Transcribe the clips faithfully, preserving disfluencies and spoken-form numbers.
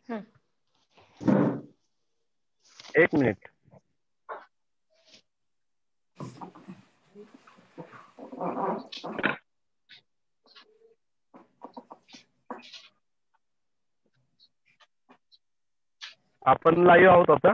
एक मिनिट. आपण लाईव्ह आहोत आता.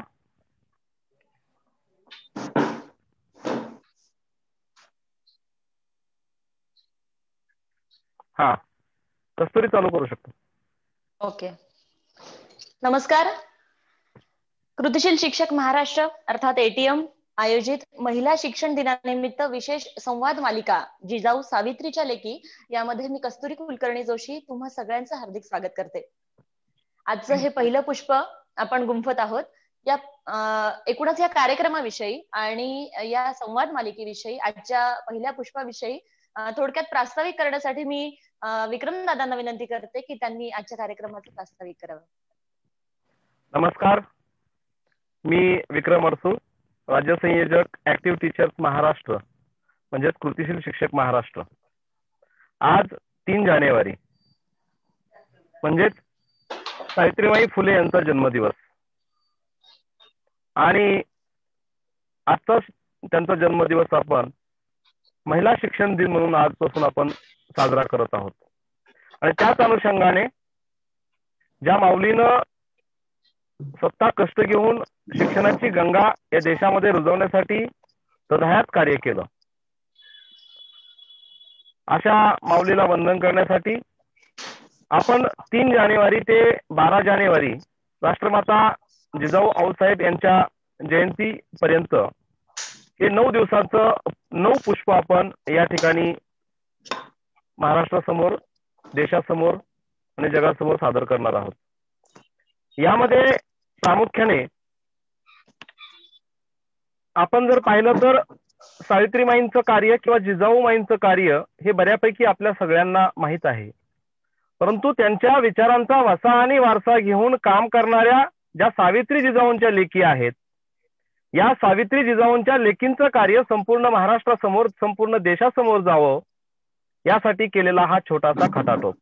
हा, कस्तुरी चालू करू शकतो. ओके. नमस्कार. कृतिशील शिक्षक महाराष्ट्र अर्थात एटीएम आयोजित महिला शिक्षण दिनानिमित्त विशेष संवाद मालिका जिजाऊ सावित्रीच्या लेकी यामध्ये मी कस्तुरी कुलकर्णी जोशी तुम्हा सगळ्यांचं हार्दिक स्वागत करते. आजचं हे पहिलं पुष्प आपण गुंफत आहोत. या एकूणच या कार्यक्रमाविषयी आणि या संवाद मालिकेविषयी आजच्या पहिल्या पुष्पाविषयी थोडक्यात प्रास्ताविक करण्यासाठी मी विक्रम दादांना विनंती करते की त्यांनी आजच्या कार्यक्रमाचं प्रास्ताविक करावं. नमस्कार, मी विक्रम अडसूळ, राज्य संयोजक ऍक्टिव्ह टीचर्स महाराष्ट्र म्हणजेच कृतिशील शिक्षक महाराष्ट्र. आज तीन जानेवारी म्हणजेच सावित्रीबाई फुले यांचा जन्मदिवस आणि आजचा त्यांचा जन्मदिवस आपण महिला शिक्षण दिन म्हणून आजपासून आपण साजरा करत आहोत. आणि त्याच अनुषंगाने ज्या माऊलीनं स्वतः कष्ट घेऊन शिक्षणाची गंगा या देशामध्ये रुजवण्यासाठी तळमळीने कार्य केलं, अशा माऊलीला वंदन करण्यासाठी आपण तीन जानेवारी ते बारा जानेवारी राष्ट्रमाता जिजाऊ आऊसाहेब यांच्या जयंती पर्यंत हे नऊ दिवसाचं नऊ पुष्प आपण या ठिकाणी महाराष्ट्रासमोर, देशासमोर आणि जगासमोर सादर करणार आहोत. यामध्ये प्रामुख्याने आपण जर पाहिलं तर सावित्रीमाईंचं कार्य किंवा जिजाऊमाईंचं कार्य हे बऱ्यापैकी आपल्या सगळ्यांना माहीत आहे. परंतु त्यांच्या विचारांचा वसा आणि वारसा घेऊन काम करणाऱ्या ज्या सावित्री जिजाऊंच्या लेकी आहेत, या सावित्री जिजाऊंच्या लेकींचं कार्य संपूर्ण महाराष्ट्रासमोर, संपूर्ण देशासमोर जावं यासाठी केलेला हा छोटासा खटाटोप.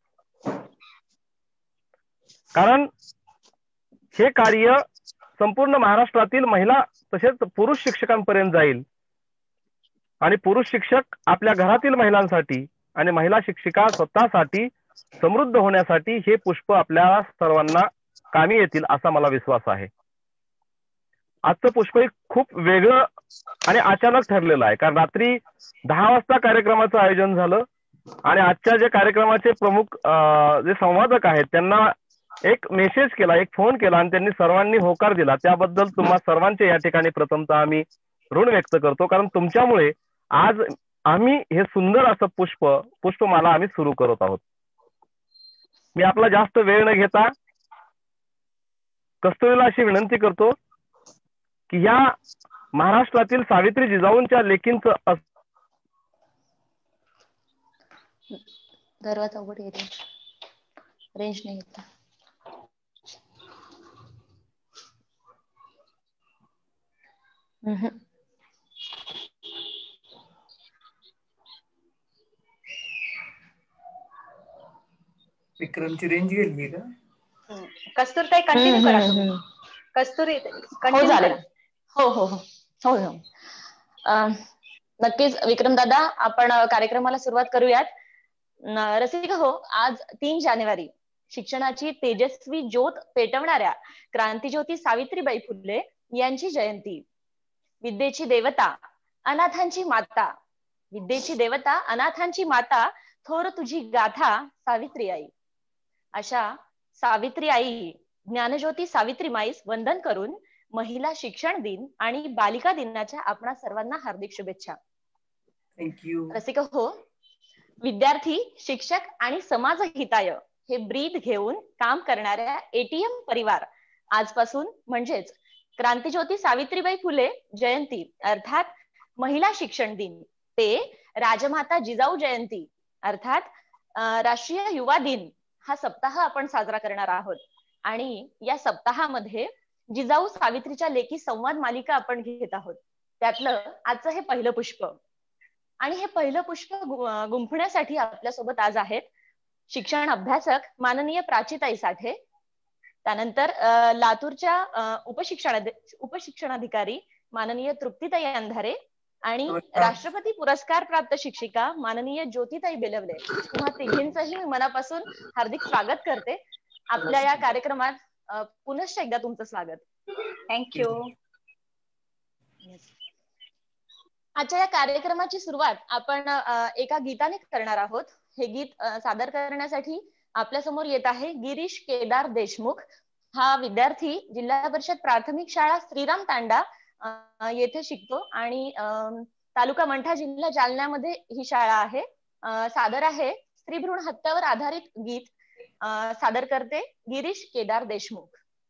कारण हे कार्य संपूर्ण महाराष्ट्रातील महिला तसेच पुरुष शिक्षकांपर्यंत जाईल आणि पुरुष शिक्षक आपल्या घरातील महिलांसाठी आणि महिला शिक्षिका स्वतःसाठी समृद्ध होण्यासाठी हे पुष्प आपल्या सर्वांना कामी येतील असा मला विश्वास आहे. आजचं पुष्प खूप वेगळं आणि अचानक ठरलेलं आहे. कारण रात्री दहा वाजता कार्यक्रमाचं आयोजन झालं आणि आजच्या जे कार्यक्रमाचे प्रमुख जे संवादक आहेत त्यांना एक मेसेज केला, एक फोन केला आणि त्यांनी सर्वांनी होकार दिला. त्याबद्दल तुम्हा सर्वांचे या ठिकाणी प्रथमतः आम्ही ऋण व्यक्त करतो. कारण तुमच्यामुळे आज आम्ही हे सुंदर असं पुष्प पुष्पमाला आम्ही सुरू करत आहोत. मी आपला जास्त वेळ न घेता कस्तुरीला अशी विनंती करतो की या महाराष्ट्रातील सावित्री जिजाऊंच्या लेकींचं दरवाजा उघड येते, रेंज नाही येत. विक्रमची रेंज गेली का? कस्तुरी ताई कंटिन्यू करा तुम्ही. कस्तुरी कंटिन्यू करा. हो हो हो हो हो नक्कीच विक्रम दादा, आपण कार्यक्रमाला सुरुवात करूयात. रसिका हो, आज तीन जानेवारी शिक्षणाची तेजस्वी ज्योत पेटवणाऱ्या क्रांतीज्योती सावित्रीबाई फुले यांची जयंती. विद्येची देवता, अनाथांची माता, विद्येची देवता, अनाथांची माता, थोर तुझी गाथा सावित्री आई. अशा सावित्री आई, ज्ञानज्योती सावित्रीमाईस वंदन करून महिला शिक्षण दिन आणि बालिका दिनाच्या आपणा सर्वांना हार्दिक शुभेच्छा. थँक्यू. रसिका हो, विद्यार्थी, शिक्षक आणि समाज हिताय हे ब्रीद घेऊन काम करणाऱ्या एटीएम परिवार आजपासून म्हणजेच क्रांतीज्योती सावित्रीबाई फुले जयंती अर्थात महिला शिक्षण दिन ते राजमाता जिजाऊ जयंती अर्थात राष्ट्रीय युवा दिन हा सप्ताह आपण साजरा करणार आहोत. आणि या सप्ताहामध्ये जिजाऊ सावित्रीच्या लेखी संवाद मालिका आपण घेत आहोत. त्यातलं आजचं हे पहिलं पुष्प. आणि हे पहिलं पुष्प गुंफण्यासाठी आपल्यासोबत आज आहेत शिक्षण अभ्यासक माननीय प्राचीताई साठे, त्यानंतर लातूरच्या उपशिक्षणा उपशिक्षणाधिकारी माननीय तृप्तीताई अंधारे आणि राष्ट्रपती पुरस्कार प्राप्त शिक्षिका माननीय ज्योतिताई बेलवले, तुम्हा तिघींचंही मी मनापासून हार्दिक स्वागत करते. आपल्या या कार्यक्रमात पुनश्च एकदा तुमचं स्वागत. थँक्यू. आजच्या या कार्यक्रमाची सुरुवात आपण एका गीताने करणार आहोत. हे गीत सादर करण्यासाठी आपल्या समोर येत आहे गिरीश केदार देशमुख. हा विद्यार्थी जिल्हा परिषद प्राथमिक शाळा श्रीराम तांडा येथे शिकतो आणि तालुका मंठा जिल्हा जालन्यामध्ये ही शाळा आहे. सादर आहे स्त्री भ्रूण हत्यावर आधारित गीत. सादर करते गिरीश केदार देशमुख.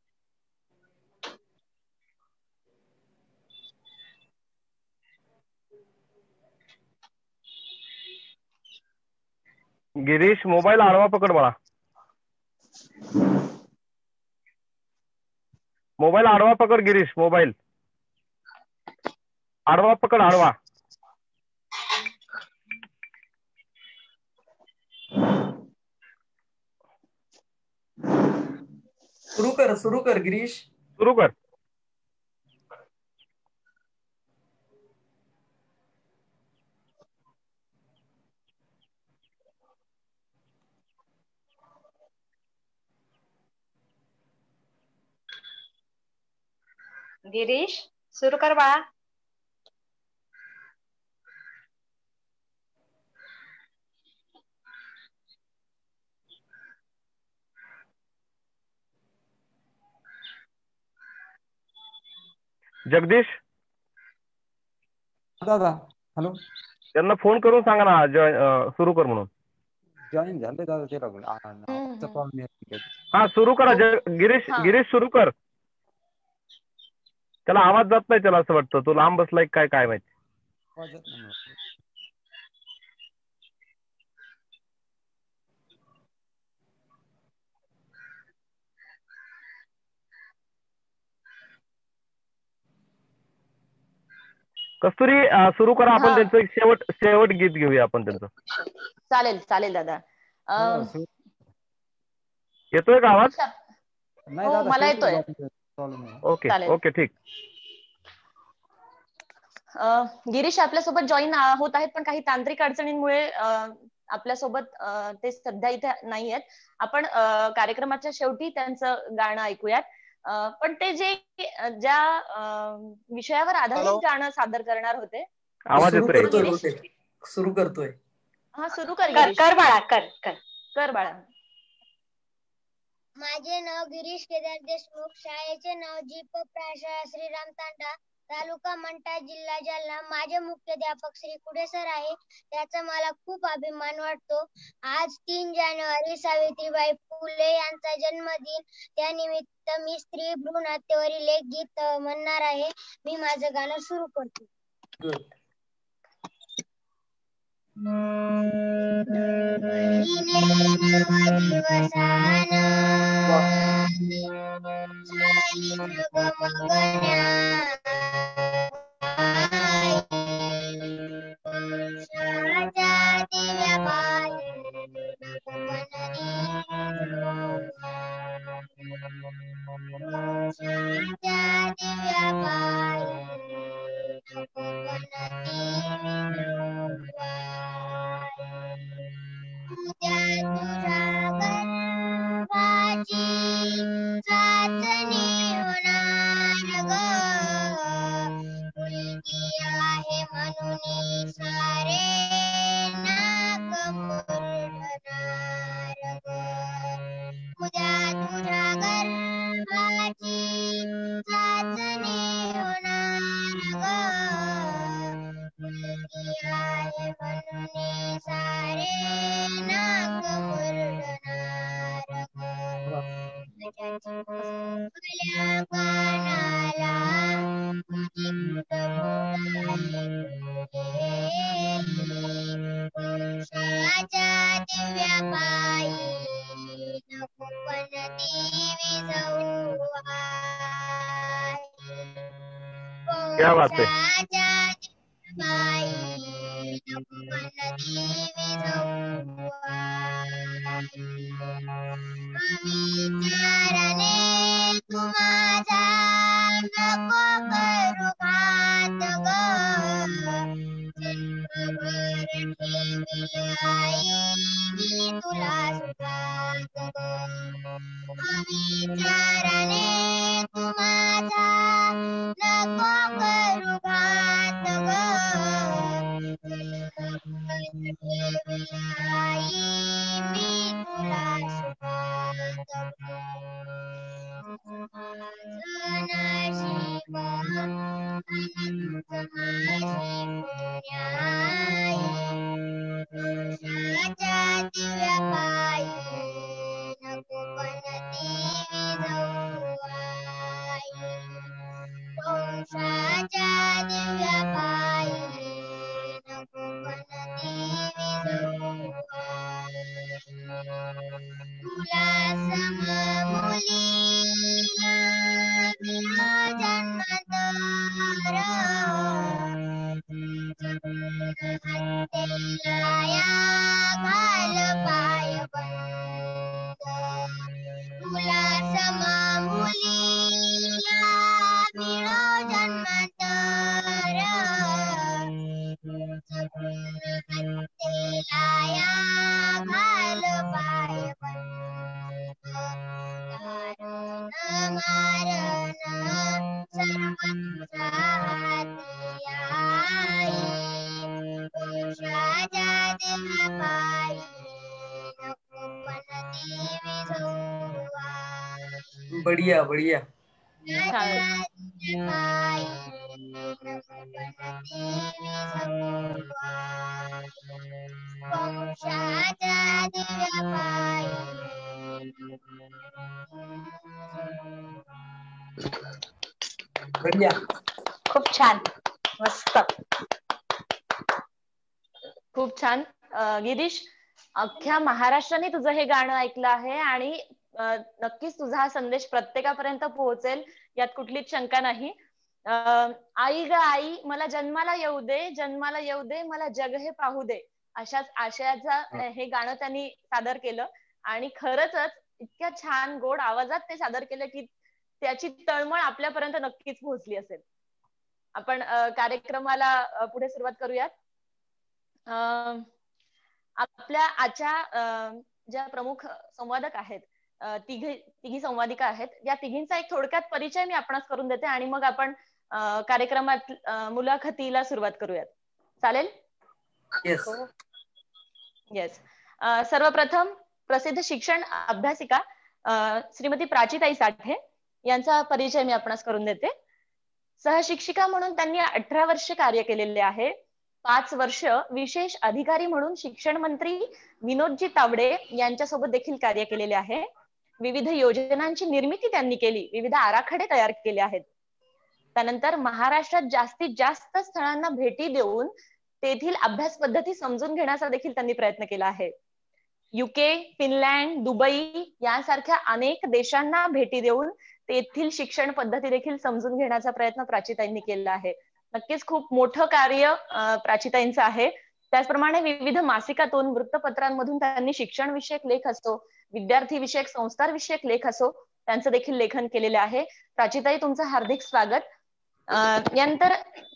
गिरीश मोबाईल आडवा पकड बाळा. मोबाईल आडवा पकड गिरीश. मोबाईल आडवा पकड. आडवा. सुरू कर सुरू कर गिरीश. सुरू कर. गिरीश सुरू कर बाळा. जगदीश दादा हॅलो. त्यांना फोन करून सांगा ना सुरू कर म्हणून. जॉईन झाले दादा ते लागून. हा सुरू करा. गिरीश गिरीश सुरू कर. त्याला आवाज जात नाही. त्याला असं वाटतं तो लांब बसलाय काय काय माहिती. कस्तुरी सुरू करा. आपण त्यांचं एक शेवट शेवट गीत घेऊया आपण त्यांचं. चालेल चालेल दादा. येतोय का आवाज? हो मला येतोय. ओके ओके ठीक. गिरीश आपल्यासोबत जॉईन होत आहेत पण काही तांत्रिक अडचणींमुळे आपल्यासोबत ते सध्या इथे नाही आहेत. आपण कार्यक्रमाच्या शेवटी त्यांचं गाणं ऐकूयात. पण ते जे ज्या विषयावर आधारित गाणं सादर करणार होते. आवाज येतोय. सुरू करतोय. हा सुरू कर. कर बाळा. कर कर कर बाळा. माझे नाव गिरीश केदार देशमुख. शाळेचे नाव जीप प्राशाळा श्रीराम तांडा तालुका मंठा जिल्हा जालना. माझे मुख्याध्यापक श्री कुडे सर आहे. त्याचा मला खूप अभिमान वाटतो. आज तीन जानेवारी सावित्रीबाई फुले यांचा जन्मदिन. त्यानिमित्त मी स्त्री भ्रूण हत्येवरील एक गीत म्हणणार आहे. मी माझं गाणं सुरू करतो. क्या बात है. विचारणे विचाराने तू माझा नको करू घात ग आई मी तुला सुखात नशीब अनंत माझी पुण्याई वंशाच्या दिव्या पायी नको पण देवी जाऊ आई वंशाच्या दिव्या पायी नको पण देवी जाऊ तुला सम मुलीला दिला जन्मदार हत्तेला घाल पाय बंद तुला सम मुलीला मिळो जन्मदार हत्तेला घाल पाय बंद दारुण मारण सर्वांचा हाती आई वंशाच्या दिव्या पायी नको पण देवी जाऊ आई बढ़िया बढ़िया वंशाच्या पायी नको पण देवी जाऊ आई वंशाच्या दिव्या पायी बढ़िया खूप छान मस्त खूप छान. अं, गिरीश, अख्ख्या महाराष्ट्राने तुझं हे गाणं ऐकलं आहे आणि अं, नक्कीच तुझा हा संदेश प्रत्येकापर्यंत पोहोचेल यात कुठलीच शंका नाही. अं, आई ग आई मला जन्माला येऊ दे, जन्माला येऊ दे, मला जग हे पाहू दे, अशाच आशयाचा हे गाणं त्यांनी सादर केलं आणि खरंच इतक्या छान गोड आवाजात ते सादर केलं की त्याची तळमळ आपल्यापर्यंत नक्कीच पोहोचली असेल. आपण अं, कार्यक्रमाला अं, पुढे सुरुवात करूयात. अं, आपल्या आजच्या अं, ज्या प्रमुख संवादक आहेत, अं, तिघी तिघी संवादिका आहेत, या तिघींचा एक थोडक्यात परिचय मी आपणास करून देते आणि मग आपण अं, कार्यक्रमात अं, मुलाखतीला सुरुवात करूयात. चालेल? Yes yes. सर्वप्रथम प्रसिद्ध शिक्षण अभ्यासिका अं, श्रीमती प्राचीताई साठे यांचा परिचय मी आपणास करून देते. सहशिक्षिका म्हणून त्यांनी अठरा वर्ष कार्य केलेले आहे. पाच वर्ष विशेष अधिकारी म्हणून शिक्षण मंत्री विनोदजी तावडे यांच्यासोबत देखील कार्य केलेले आहे. विविध योजनांची निर्मिती त्यांनी केली, विविध आराखडे तयार केले आहेत. त्यानंतर महाराष्ट्रात जास्तीत जास्त स्थळांना भेटी देऊन तेथील अभ्यास पद्धती समजून घेण्याचा देखील त्यांनी प्रयत्न केला आहे. युके, फिनलँड, दुबई यासारख्या अनेक देशांना भेटी देऊन तेथील शिक्षण पद्धती देखील समजून घेण्याचा प्रयत्न प्राचीताईंनी केला आहे. नक्कीच खूप मोठं कार्य प्राचीताईंचं आहे. त्याचप्रमाणे विविध मासिकातून, वृत्तपत्रांमधून त्यांनी शिक्षण विषयक लेख असो, विद्यार्थी विषयक, संस्कार विषयक लेख असो, त्यांचं देखील लेखन केलेले आहे. प्राचीताई, तुमचं हार्दिक स्वागत. यानंतर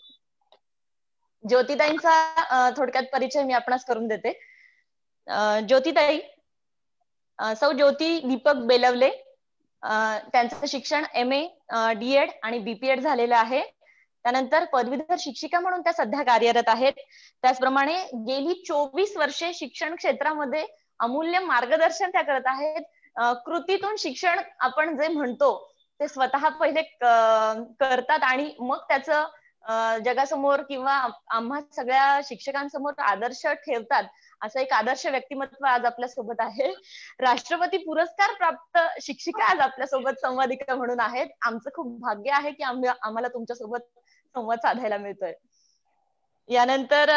ज्योतिताईंचा थोडक्यात परिचय मी आपणास करून देते. ज्योतिताई सौ ज्योती दीपक बेलवले, त्यांचं शिक्षण एम ए, डीएड आणि बीपीएड झालेलं आहे. त्यानंतर पदवीधर शिक्षिका म्हणून त्या सध्या कार्यरत आहेत. त्याचप्रमाणे गेली चोवीस वर्षे शिक्षण क्षेत्रामध्ये अमूल्य मार्गदर्शन त्या करत आहेत. कृतीतून शिक्षण आपण जे म्हणतो ते स्वतः पहिले करतात आणि मग त्याचं जगासमोर किंवा आम्हा सगळ्या शिक्षकांसमोर आदर्श ठेवतात. असं एक आदर्श व्यक्तिमत्व आज आपल्या सोबत आहे. राष्ट्रपती पुरस्कार प्राप्त शिक्षिका आज आपल्या सोबत संवादिका म्हणून आहेत. आमचं खूप भाग्य आहे की आम्ही आम्हाला तुमच्या सोबत संवाद साधायला मिळतोय. यानंतर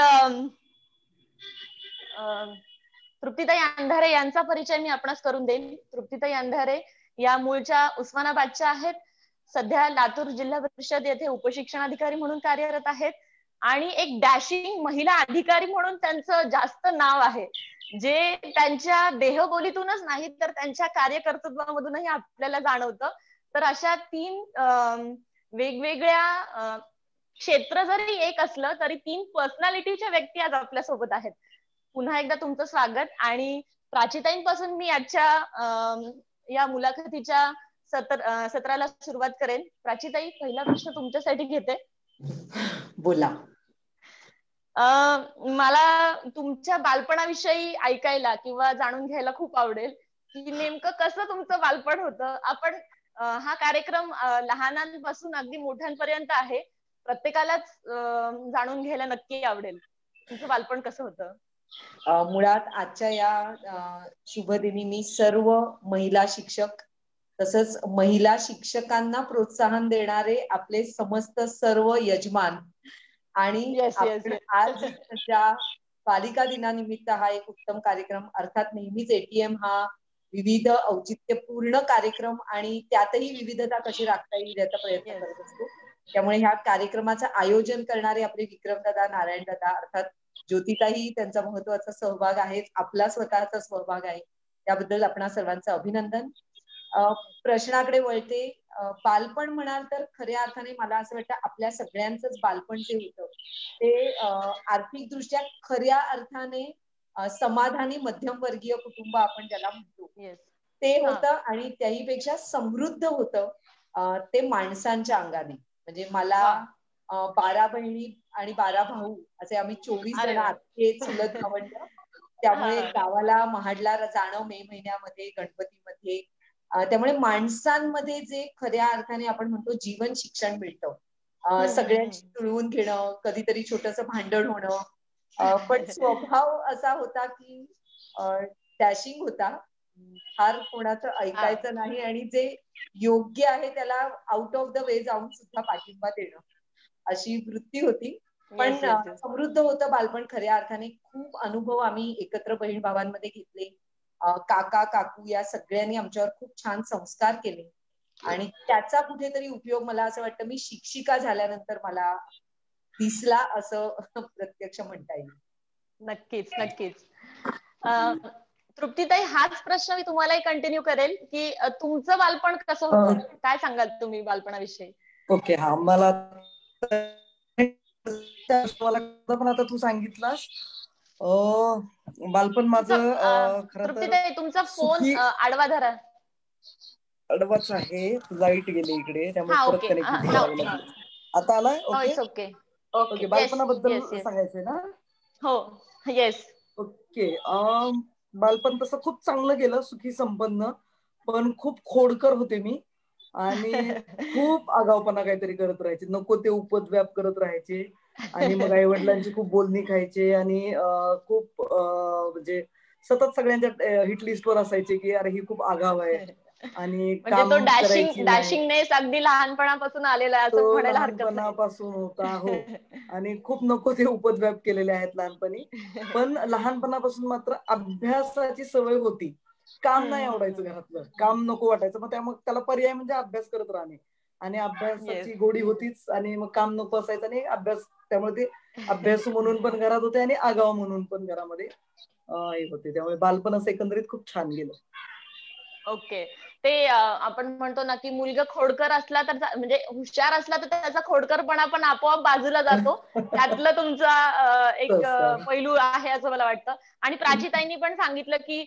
तृप्तीताई अंधारे यांचा परिचय मी आपणास करून देईन. तृप्तीताई अंधारे या मूळच्या उस्मानाबादच्या आहेत. सध्या लातूर जिल्हा परिषद येथे उपशिक्षणाधिकारी म्हणून कार्यरत आहेत आणि एक डॅशिंग महिला अधिकारी म्हणून त्यांचं जास्त नाव आहे, जे त्यांच्या देहबोलीतूनच नाही तर त्यांच्या कार्यकर्तृत्वामधूनही आपल्याला जाणवतं. तर अशा तीन वेगवेगळ्या क्षेत्र जरी एक असलं तरी तीन पर्सनॅलिटीच्या व्यक्ती आज आपल्या सोबत आहेत. पुन्हा एकदा तुमचं स्वागत. आणि प्राचीताईंपासून मी आजच्या या मुलाखतीच्या सत्र सत्राला सुरुवात करेन. प्राचीताई, पहिला प्रश्न तुमच्यासाठी घेते. बोला. मला तुमच्या बालपणाविषयी ऐकायला किंवा जाणून घ्यायला खूप आवडेल की नेमकं कसं तुमचं बालपण होतं. आपण हा कार्यक्रम लहानांपासून अगदी मोठ्यांपर्यंत आहे, प्रत्येकालाच जाणून घ्यायला नक्की आवडेल. तुमचं बालपण कसं होतं? मुळात आजच्या या शुभदिनी मी सर्व महिला शिक्षक तसंच महिला शिक्षकांना प्रोत्साहन देणारे आपले समस्त सर्व यजमान आणि आपण आज ज्या बालिका दिनानिमित्त हा एक उत्तम कार्यक्रम, अर्थात नेहमीच एटीएम हा विविध औचित्यपूर्ण कार्यक्रम आणि त्यातही विविधता कशी राखता येईल याचा प्रयत्न करत असतो. त्यामुळे ह्या कार्यक्रमाचं आयोजन करणारे आपले विक्रमदादा, नारायणदादा, अर्थात ज्योतिताई, त्यांचा महत्वाचा सहभाग आहे, आपला स्वतःचा सहभाग आहे, त्याबद्दल आपणा सर्वांचं अभिनंदन. प्रश्नाकडे वळते. बालपण म्हणाल तर खऱ्या अर्थाने मला असं वाटतं आपल्या सगळ्यांचंच बालपण जे होतं ते आर्थिक दृष्ट्या खऱ्या अर्थाने समाधानी मध्यमवर्गीय कुटुंब आपण ज्याला म्हणतो ते होतं आणि त्याहीपेक्षा समृद्ध होतं ते माणसांच्या अंगाने. म्हणजे मला बारा बहिणी आणि बारा भाऊ असे आम्ही चोवीस जण आत्ते चुलत भावंड. त्यामुळे गावाला महाडला जाणं मे महिन्यामध्ये, गणपतीमध्ये, त्यामुळे माणसांमध्ये जे खऱ्या अर्थाने आपण म्हणतो जीवन शिक्षण मिळतं. सगळ्यांशी जुळवून घेणं, कधीतरी छोटंसं भांडण होणं, पण स्वभाव असा होता की डॅशिंग होता, फार कोणाचं ऐकायचं नाही आणि जे योग्य आहे त्याला आउट ऑफ द वे जाऊन सुद्धा पाठिंबा देणं अशी वृत्ती होती. पण समृद्ध होतं बालपण खऱ्या अर्थाने. खूप अनुभव आम्ही एकत्र बहीण भावांमध्ये घेतले. काका काकू या सगळ्यांनी आमच्यावर खूप छान संस्कार केले आणि त्याचा कुठेतरी उपयोग मला असं वाटतं मी शिक्षिका झाल्यानंतर मला दिसला असं प्रत्यक्ष म्हणता येईल. नक्कीच नक्कीच. तृप्तीताई, हाच प्रश्न मी तुम्हालाही कंटिन्यू करेल की तुमचं बालपण कसं होतं, काय सांगाल तुम्ही बालपणाविषयी? ओके, हा मला पण आता तू सांगितलास बालपण माझं खरं तर तुमचा फोन आडवा धरा. आडवाच आहे, लाईट गेली इकडे त्यामुळे परत कनेक्ट करावं लागेल. आता आलाय? Okay okay okay. बालपणाबद्दल सांगायचंय ना? हो, येस. ओके. बालपण तसं खूप चांगलं गेलं, सुखी संपन्न, पण खूप खोडकर होते मी आणि खूप आगाऊपणा काहीतरी करत राहायचे, नको ते उपद्व्याप करत राहायचे आणि मग आई वडिलांची खूप बोलणी खायचे आणि खूप म्हणजे सतत सगळ्यांच्या हिट लिस्ट वर असायचे की अरे ही खूप आगाव आहे आणि काम करायची नाही. अगदी लहानपणापासून आलेला आहे असं म्हणायला हरकत नाही. लहानपणापासून होता हो, आणि खूप नको ते उपद्व्याप केलेले आहेत लहानपणी. पण लहानपणापासून मात्र अभ्यासाची सवय होती. काम नाही आवडायचं घरातलं, काम नको वाटायचं, मग त्यामुळे त्याला पर्याय म्हणजे अभ्यास करत राहणे आणि अभ्यासाची गोडी होतीच आणि मग काम नको असायचं आणि अभ्यास, त्यामुळे ते अभ्यासू म्हणून पण घरात होते आणि आगाव म्हणून पण घरामध्ये हे होते. त्यामुळे बालपण असं एकंदरीत खूप छान गेलं. ओके. ते आपण म्हणतो ना की मुलगा खोडकर असला तर म्हणजे हुशार असला तर त्याचा खोडकरपणा पण आपोआप बाजूला जातो. त्यातलं तुमचा एक पैलू आहे असं मला वाटतं. आणि प्राचीताईंनी पण सांगितलं की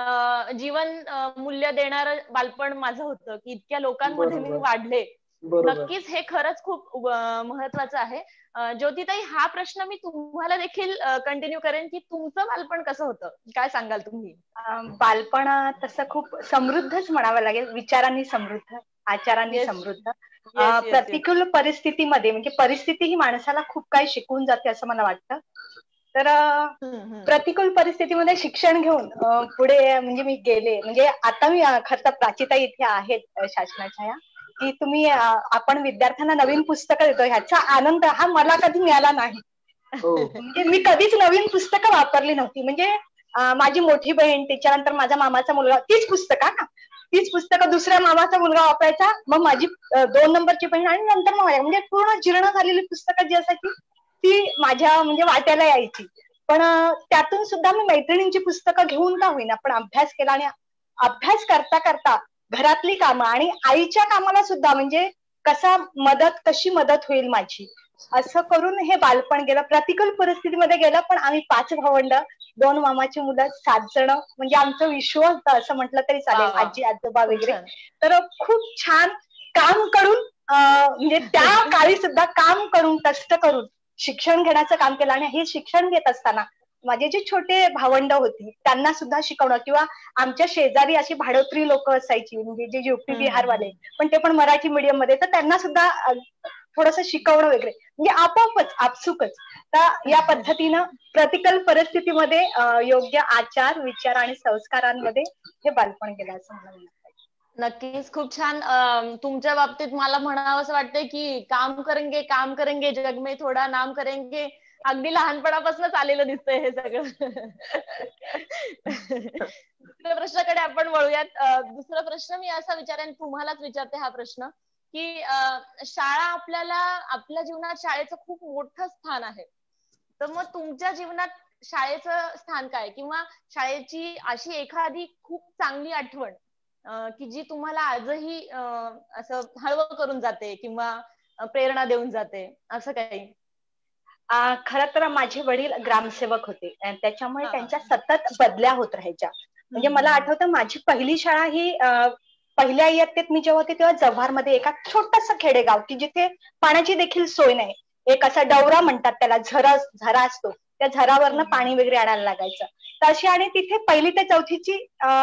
जीवन मूल्य देणारं बालपण माझं होतं की इतक्या लोकांमध्ये मी वाढले. नक्कीच हे खरंच खूप महत्वाचं आहे. ज्योतिताई, हा प्रश्न मी तुम्हाला देखील कंटिन्यू करेन की तुमचं बालपण कसं होतं, काय सांगाल तुम्ही? बालपण तसं खूप समृद्धच म्हणावं लागेल, विचारांनी समृद्ध, आचारांनी समृद्ध. प्रतिकूल परिस्थितीमध्ये म्हणजे परिस्थिती ही माणसाला खूप काही शिकवून जाते असं मला वाटतं. तर प्रतिकूल परिस्थितीमध्ये शिक्षण घेऊन पुढे म्हणजे मी गेले. म्हणजे आता मी खरं तर प्राचीताई इथे आहेत शासनाच्या या की तुम्ही आपण विद्यार्थ्यांना नवीन पुस्तकं देतो, ह्याचा आनंद हा मला कधी मिळाला नाही. म्हणजे मी कधीच नवीन पुस्तकं वापरली नव्हती. म्हणजे माझी मोठी बहीण, त्याच्यानंतर माझा मामाचा मुलगा, तीच पुस्तकं ना तीच पुस्तकं दुसऱ्या मामाचा मुलगा वापरायचा, मग माझी दोन नंबरची बहीण आणि नंतर मग म्हणजे पूर्ण जीर्ण झालेली पुस्तकं जी असायची ती माझ्या म्हणजे वाट्याला यायची. पण त्यातून सुद्धा मी मैत्रिणींची पुस्तकं घेऊन का होईना पण अभ्यास केला आणि अभ्यास करता करता घरातली कामं आणि आईच्या कामाला सुद्धा म्हणजे कसा मदत कशी मदत होईल माझी असं करून हे बालपण गेलं. प्रतिकूल परिस्थितीमध्ये गेलं पण आम्ही पाच भावंड दोन मामाची मुलं, सात जण, म्हणजे आमचं विश्व होतं असं म्हटलं तरी चालेल, आजी आजोबा वगैरे. तर खूप छान काम करून म्हणजे त्या काळी सुद्धा काम करून कष्ट करून शिक्षण घेण्याचं काम केलं. आणि हे शिक्षण घेत असताना माझे जे छोटे भावंड होती त्यांना सुद्धा शिकवणं, किंवा आमच्या शेजारी अशी भाडोत्री लोक असायची म्हणजे जे युपी बिहारवाले, पण ते पण मराठी मीडियम मध्ये, तर त्यांना सुद्धा थोडंसं शिकवणं वगैरे, म्हणजे आपोआपच आपसुकच. तर या पद्धतीनं प्रतिकूल परिस्थितीमध्ये योग्य आचार विचार आणि संस्कारांमध्ये हे बालपण गेलं असं मला वाटतं. नक्कीच, खूप छान. तुमच्या बाबतीत मला म्हणावं असं वाटतंय की काम करेंगे काम करेंगे जग में थोडा नाम करेंगे, अगदी लहानपणापासूनच आलेलं दिसतंय हे सगळं. दुसऱ्या प्रश्नाकडे आपण वळूयात. दुसरा प्रश्न मी असा विचारेन, तुम्हालाच विचारते हा प्रश्न, की शाळा आपल्याला, आपल्या जीवनात शाळेचं खूप मोठं स्थान आहे. तर मग तुमच्या जीवनात शाळेचं स्थान काय, किंवा शाळेची अशी एखादी खूप चांगली आठवण की जी तुम्हाला आजही असं हळवं करून जाते किंवा प्रेरणा देऊन जाते, असं काही? खरं तर माझे वडील ग्रामसेवक होते, त्याच्यामुळे त्यांच्या सतत बदल्या होत राहायच्या. म्हणजे मला आठवतं माझी पहिली शाळा ही पहिल्या इयत्तेत मी जेव्हा होते तेव्हा जव्हारमध्ये एका छोटंसं खेडेगाव, की जिथे पाण्याची देखील सोय नाही, एक असा डवरा म्हणतात त्याला, झरा झरा असतो, त्या झरावरनं पाणी वगैरे आणायला लागायचं. तर अशी, आणि तिथे पहिली ते चौथीची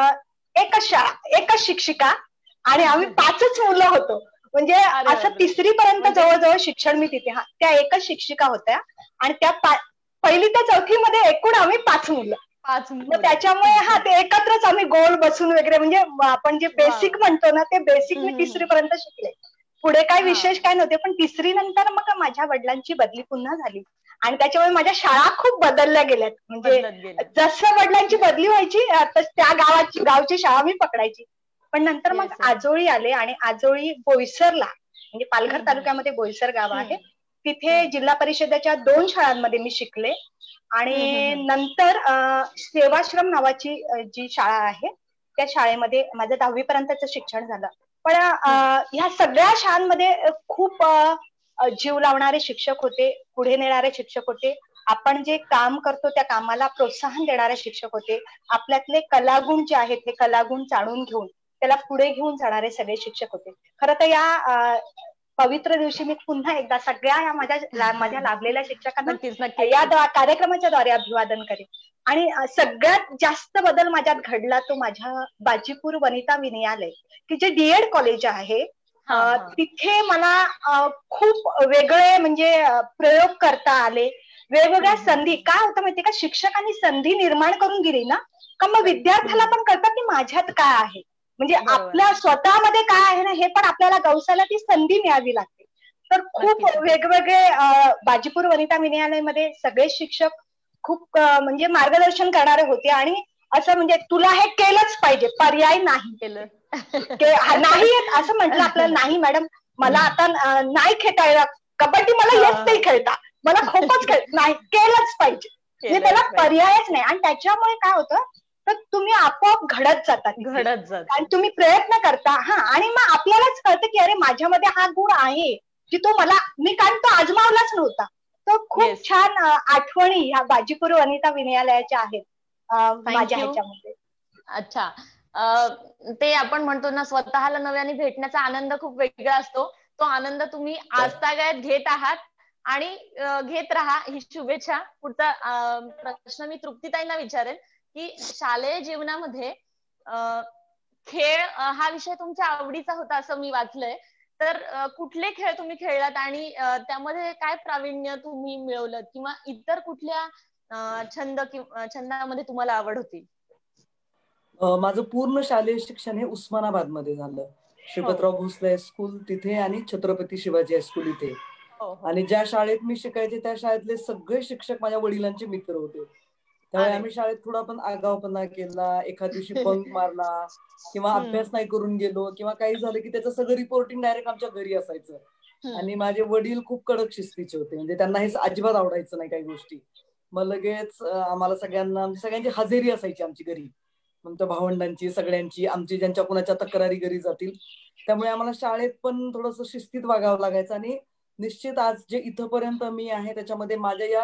एकच शाळा, एकच शिक्षिका, आणि आम्ही पाचच मुलं होतो. म्हणजे असं तिसरी पर्यंत जवळजवळ शिक्षण मी तिथे, हा त्या एकच शिक्षिका होत्या, आणि त्या पहिली ते चौथी मध्ये एकूण आम्ही पाच मुलं. पाच मुलं त्याच्यामुळे हा ते एकत्रच आम्ही गोल बसून वगैरे, म्हणजे आपण जे बेसिक म्हणतो ना, ते बेसिक मी तिसरी पर्यंत शिकले. पुढे काय विशेष काय नव्हते, पण तिसरी नंतर मग माझ्या वडिलांची बदली पुन्हा झाली, आणि त्याच्यामुळे माझ्या शाळा खूप बदलल्या गेल्यात. म्हणजे जसं वडिलांची बदली व्हायची त्या गावाची गावची शाळा मी पकडायची. पण नंतर मग आजोळी आले, आणि आजोळी बोईसरला, म्हणजे पालघर तालुक्यामध्ये बोईसर गाव आहे, तिथे जिल्हा परिषदेच्या दोन शाळांमध्ये मी शिकले. आणि नंतर सेवाश्रम नावाची जी शाळा आहे त्या शाळेमध्ये माझं दहावी पर्यंतचं शिक्षण झालं. पण ह्या सगळ्या शाळांमध्ये खूप जीव लावणारे शिक्षक होते, पुढे नेणारे शिक्षक होते, आपण जे काम करतो त्या कामाला प्रोत्साहन देणारे शिक्षक होते, आपल्यातले कलागुण जे आहेत हे कलागुण जाणून घेऊन त्याला पुढे घेऊन जाणारे सगळे शिक्षक होते. खरं तर या पवित्र दिवशी मी पुन्हा एकदा सगळ्या या माझ्या माझ्या लाभलेल्या शिक्षकांना या कार्यक्रमाच्या द्वारे अभिवादन करेन. आणि सगळ्यात जास्त बदल माझ्यात घडला तो माझ्या बाजीपूर वनिता विनयालय, की जे डीएड कॉलेज आहे, तिथे मला खूप वेगळे म्हणजे प्रयोग करता आले, वेगवेगळ्या संधी. काय होतं माहितीये का, शिक्षकांनी संधी निर्माण करून दिली ना, का मग विद्यार्थ्याला पण कळतं की माझ्यात काय आहे, म्हणजे आपल्या स्वतःमध्ये काय आहे ना हे पण आपल्याला गवसायला ती संधी मिळावी लागते. तर खूप वेगवेगळे बाजीपूर वनिता विनयालयमध्ये सगळे शिक्षक खूप म्हणजे मार्गदर्शन करणारे होते, आणि असं म्हणजे तुला हे केलंच पाहिजे, पर्याय नाही केलं नाही येत असं म्हटलं आपल्याला, नाही मॅडम मला आता नाही खेळता येणार, कबड्डी मला येत नाही खेळता, मला खोखोच खेळ नाही, केलंच पाहिजे, म्हणजे त्याला पर्यायच नाही. आणि त्याच्यामुळे काय होतं तर तुम्ही आपोआप घडत जातात घडत जातात आणि तुम्ही प्रयत्न करता. हा, आणि मग आपल्यालाच कळतं की अरे माझ्यामध्ये हा गुण आहे की तो मला, मी कारण तो आजमावलाच नव्हता. तो खूप छान आठवणी ह्या बाजीपूर वनिता विनयालयाच्या आहेत माझ्या ह्याच्यामध्ये. अच्छा, ते आपण म्हणतो ना स्वतःला नव्याने भेटण्याचा आनंद खूप वेगळा असतो, तो आनंद तुम्ही आजतागायत घेत आहात आणि घेत राहा, ही शुभेच्छा. पुढचा प्रश्न मी तृप्तीताईंना विचारेल की शालेय जीवनामध्ये खेळ हा विषय तुमच्या आवडीचा होता असं मी वाचलंय, तर कुठले खेळ तुम्ही खेळलात आणि त्यामध्ये काय प्रावीण्य तुम्ही मिळवलं, किंवा इतर कुठल्या छंद किंवा छंदामध्ये तुम्हाला आवड होती? माझं पूर्ण शालेय शिक्षण हे उस्मानाबाद मध्ये झालं, श्रीपतराव भोसले हायस्कूल तिथे आणि छत्रपती शिवाजी हायस्कूल इथे. आणि ज्या शाळेत मी शिकायचे त्या शाळेतले सगळे शिक्षक माझ्या वडिलांचे मित्र होते, त्यामुळे आम्ही शाळेत थोडा पण आगाऊपणा केला, एखाद दिवशी बंक मारला किंवा अभ्यास नाही करून गेलो किंवा काही झालं की त्याचं सगळं रिपोर्टिंग डायरेक्ट आमच्या घरी असायचं. आणि माझे वडील खूप कडक शिस्तीचे होते, म्हणजे त्यांना हे अजिबात आवडायचं नाही काही गोष्टी. मग लगेच आम्हाला सगळ्यांना, सगळ्यांची हजेरी असायची आमची घरी, आमच्या भावंडांची सगळ्यांची, आमची ज्यांच्या कुणाच्या तक्रारी घरी जातील, त्यामुळे आम्हाला शाळेत पण थोडंसं शिस्तीत वागावं लागायचं. आणि निश्चित आज जे इथपर्यंत मी आहे त्याच्यामध्ये माझ्या या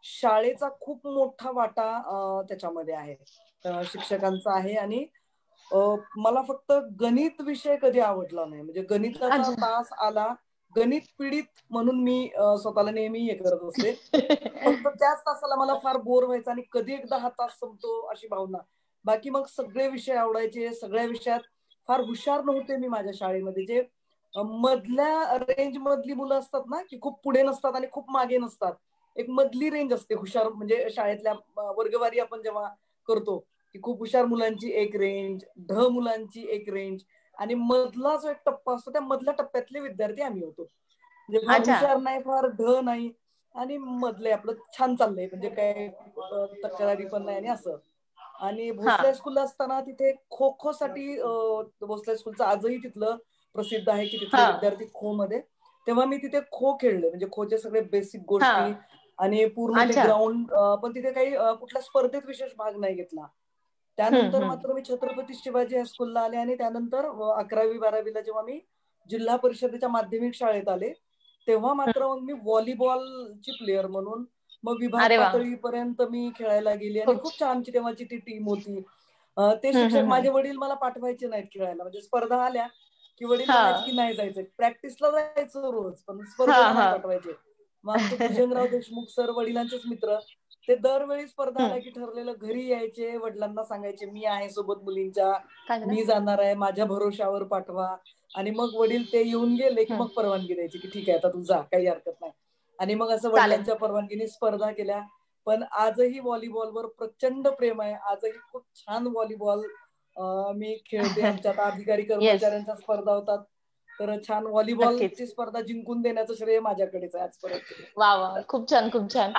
शाळेचा खूप मोठा वाटा त्याच्यामध्ये आहे, शिक्षकांचा आहे. आणि मला फक्त गणित विषय कधी आवडला नाही, म्हणजे गणिताचा तास आला, गणित पीडित म्हणून मी स्वतःला नेहमी हे करत असते. फक्त त्याच तासाला मला फार बोर व्हायचं आणि कधी एकदा हा तास संपतो अशी भावना. बाकी मग सगळे विषय आवडायचे. सगळ्या विषयात फार हुशार नव्हते मी माझ्या शाळेमध्ये. जे मधल्या रेंज मधली मुलं असतात ना, की खूप पुढे नसतात आणि खूप मागे नसतात, एक मधली रेंज असते हुशार, म्हणजे शाळेतल्या वर्गवारी आपण जेव्हा करतो की खूप हुशार मुलांची एक रेंज, ढ मुलांची एक रेंज, आणि मधला जो एक टप्पा असतो त्या मधल्या टप्प्यातले विद्यार्थी आम्ही होतो. म्हणजे फार हुशार नाही, फार ढ नाही, आणि मधले आपलं छान चाललंय, म्हणजे काय तक्रारी पण नाही आणि असं. आणि भोसले हायस्कूलला असताना तिथे खो खो साठी, भोसले हायस्कूलचं आजही तिथलं प्रसिद्ध आहे की तिथले विद्यार्थी खो मध्ये, तेव्हा मी तिथे खो खेळले, म्हणजे खोचे सगळे बेसिक गोष्टी आणि पूर्ण ते ग्राउंड. पण तिथे काही कुठल्या स्पर्धेत विशेष भाग नाही घेतला. त्यानंतर मात्र मी छत्रपती शिवाजी हायस्कूलला आले आणि त्यानंतर अकरावी बारावीला जेव्हा मी जिल्हा परिषदेच्या माध्यमिक शाळेत आले, तेव्हा मात्र मग मी व्हॉलीबॉलची प्लेअर म्हणून मग विभाग पातळीपर्यंत मी खेळायला गेली. आणि खूप छानची तेव्हाची ती टीम होती. ते शिक्षक माझे वडील मला पाठवायचे नाहीत खेळायला, म्हणजे स्पर्धा आल्या की वडील म्हणायचे की नाही जायचं, प्रॅक्टिसला जायचं रोज, पण स्पर्धेला नाही पाठवायचे. मग आमचे भुजंगराव देशमुख सर वडिलांचेच मित्र, ते दरवेळी स्पर्धा आल्या की ठरलेलं घरी यायचे, वडिलांना सांगायचे मी आहे सोबत मुलींच्या, मी जाणार आहे, माझ्या भरोशावर पाठवा. आणि मग वडील ते येऊन गेले की मग परवानगी द्यायची की ठीक आहे आता तू जा, काही हरकत नाही. आणि मग असं वडिलांच्या परवानगीने स्पर्धा केल्या. पण आजही व्हॉलीबॉलवर प्रचंड प्रेम आहे. आजही खूप छान व्हॉलीबॉल मी खेळते. आमच्यात अधिकारी कर्मचाऱ्यांच्या स्पर्धा होतात, तर छान व्हॉलीबॉलची स्पर्धा जिंकून देण्याचं श्रेय माझ्याकडेच आहे आजपर्यंत. वा वा, खूप छान खूप छान.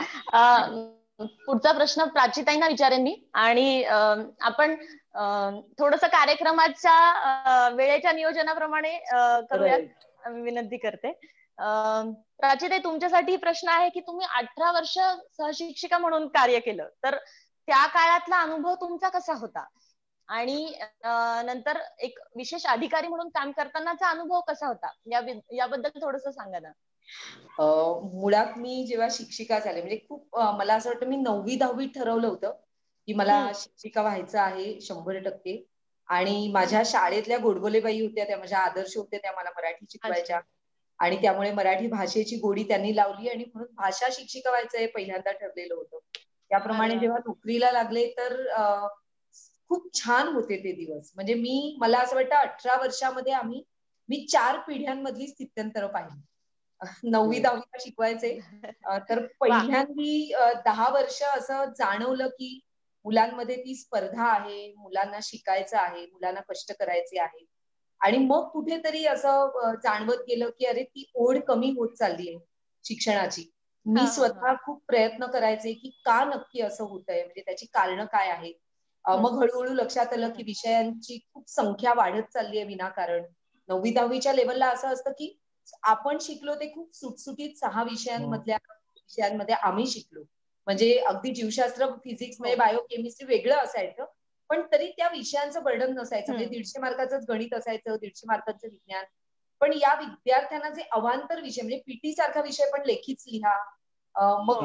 पुढचा प्रश्न प्राचीताईंना विचारेन मी, आणि आपण थोडस कार्यक्रमाच्या वेळेच्या नियोजनाप्रमाणे करूयात, विनंती करते. प्राचीताई, तुमच्यासाठी प्रश्न आहे की तुम्ही अठरा वर्ष सहशिक्षिका म्हणून कार्य केलं, तर त्या काळातला अनुभव तुमचा कसा होता, आणि नंतर एक विशेष अधिकारी म्हणून काम करतानाचा अनुभव कसा होता, याबद्दल थोडस सांगा ना. मुळात मी जेव्हा शिक्षिका झाले, म्हणजे खूप मला असं वाटतं मी नववी दहावी ठरवलं होतं की मला शिक्षिका व्हायचं आहे शंभर टक्के. आणि माझ्या शाळेतल्या गोडबोलेबाई होत्या, त्या माझ्या आदर्श होत्या, त्या मला मराठी शिकवायच्या आणि त्यामुळे मराठी भाषेची गोडी त्यांनी लावली आणि म्हणून भाषा शिक्षिका व्हायचं हे पहिल्यांदा ठरलेलं होतं. त्याप्रमाणे जेव्हा नोकरीला लागले तर खूप छान होते ते दिवस. म्हणजे मी मला असं वाटतं अठरा वर्षामध्ये आम्ही मी चार पिढ्यांमधली स्थित्यंतर पाहिली. नववी दहावीला शिकवायचे, तर पहिल्यांदी दहा वर्ष असं जाणवलं की मुलांमध्ये ती स्पर्धा आहे, मुलांना शिकायचं आहे, मुलांना कष्ट करायचे आहे. आणि मग कुठेतरी असं जाणवत गेलं की अरे ती ओढ कमी होत चालली आहे शिक्षणाची. मी स्वतः खूप प्रयत्न करायचे की का नक्की असं होतंय, म्हणजे त्याची कारणं काय आहेत. मग हळूहळू लक्षात आलं की विषयांची खूप संख्या वाढत चालली आहे विनाकारण. नववी दहावीच्या लेवलला असं असतं की आपण शिकलो ते खूप सुटसुटीत सहा विषयांमधल्या विषयांमध्ये आम्ही शिकलो. म्हणजे अगदी जीवशास्त्र, फिजिक्स म्हणजे बायोकेमिस्ट्री वेगळं असायचं, पण तरी त्या विषयांचं बर्डन नसायचं. म्हणजे दीडशे मार्काचंच गणित असायचं, दीडशे मार्कांचं विज्ञान. पण या विद्यार्थ्यांना जे अवांतर विषय, म्हणजे पीटी सारखा विषय पण लेखीच लिहा, मग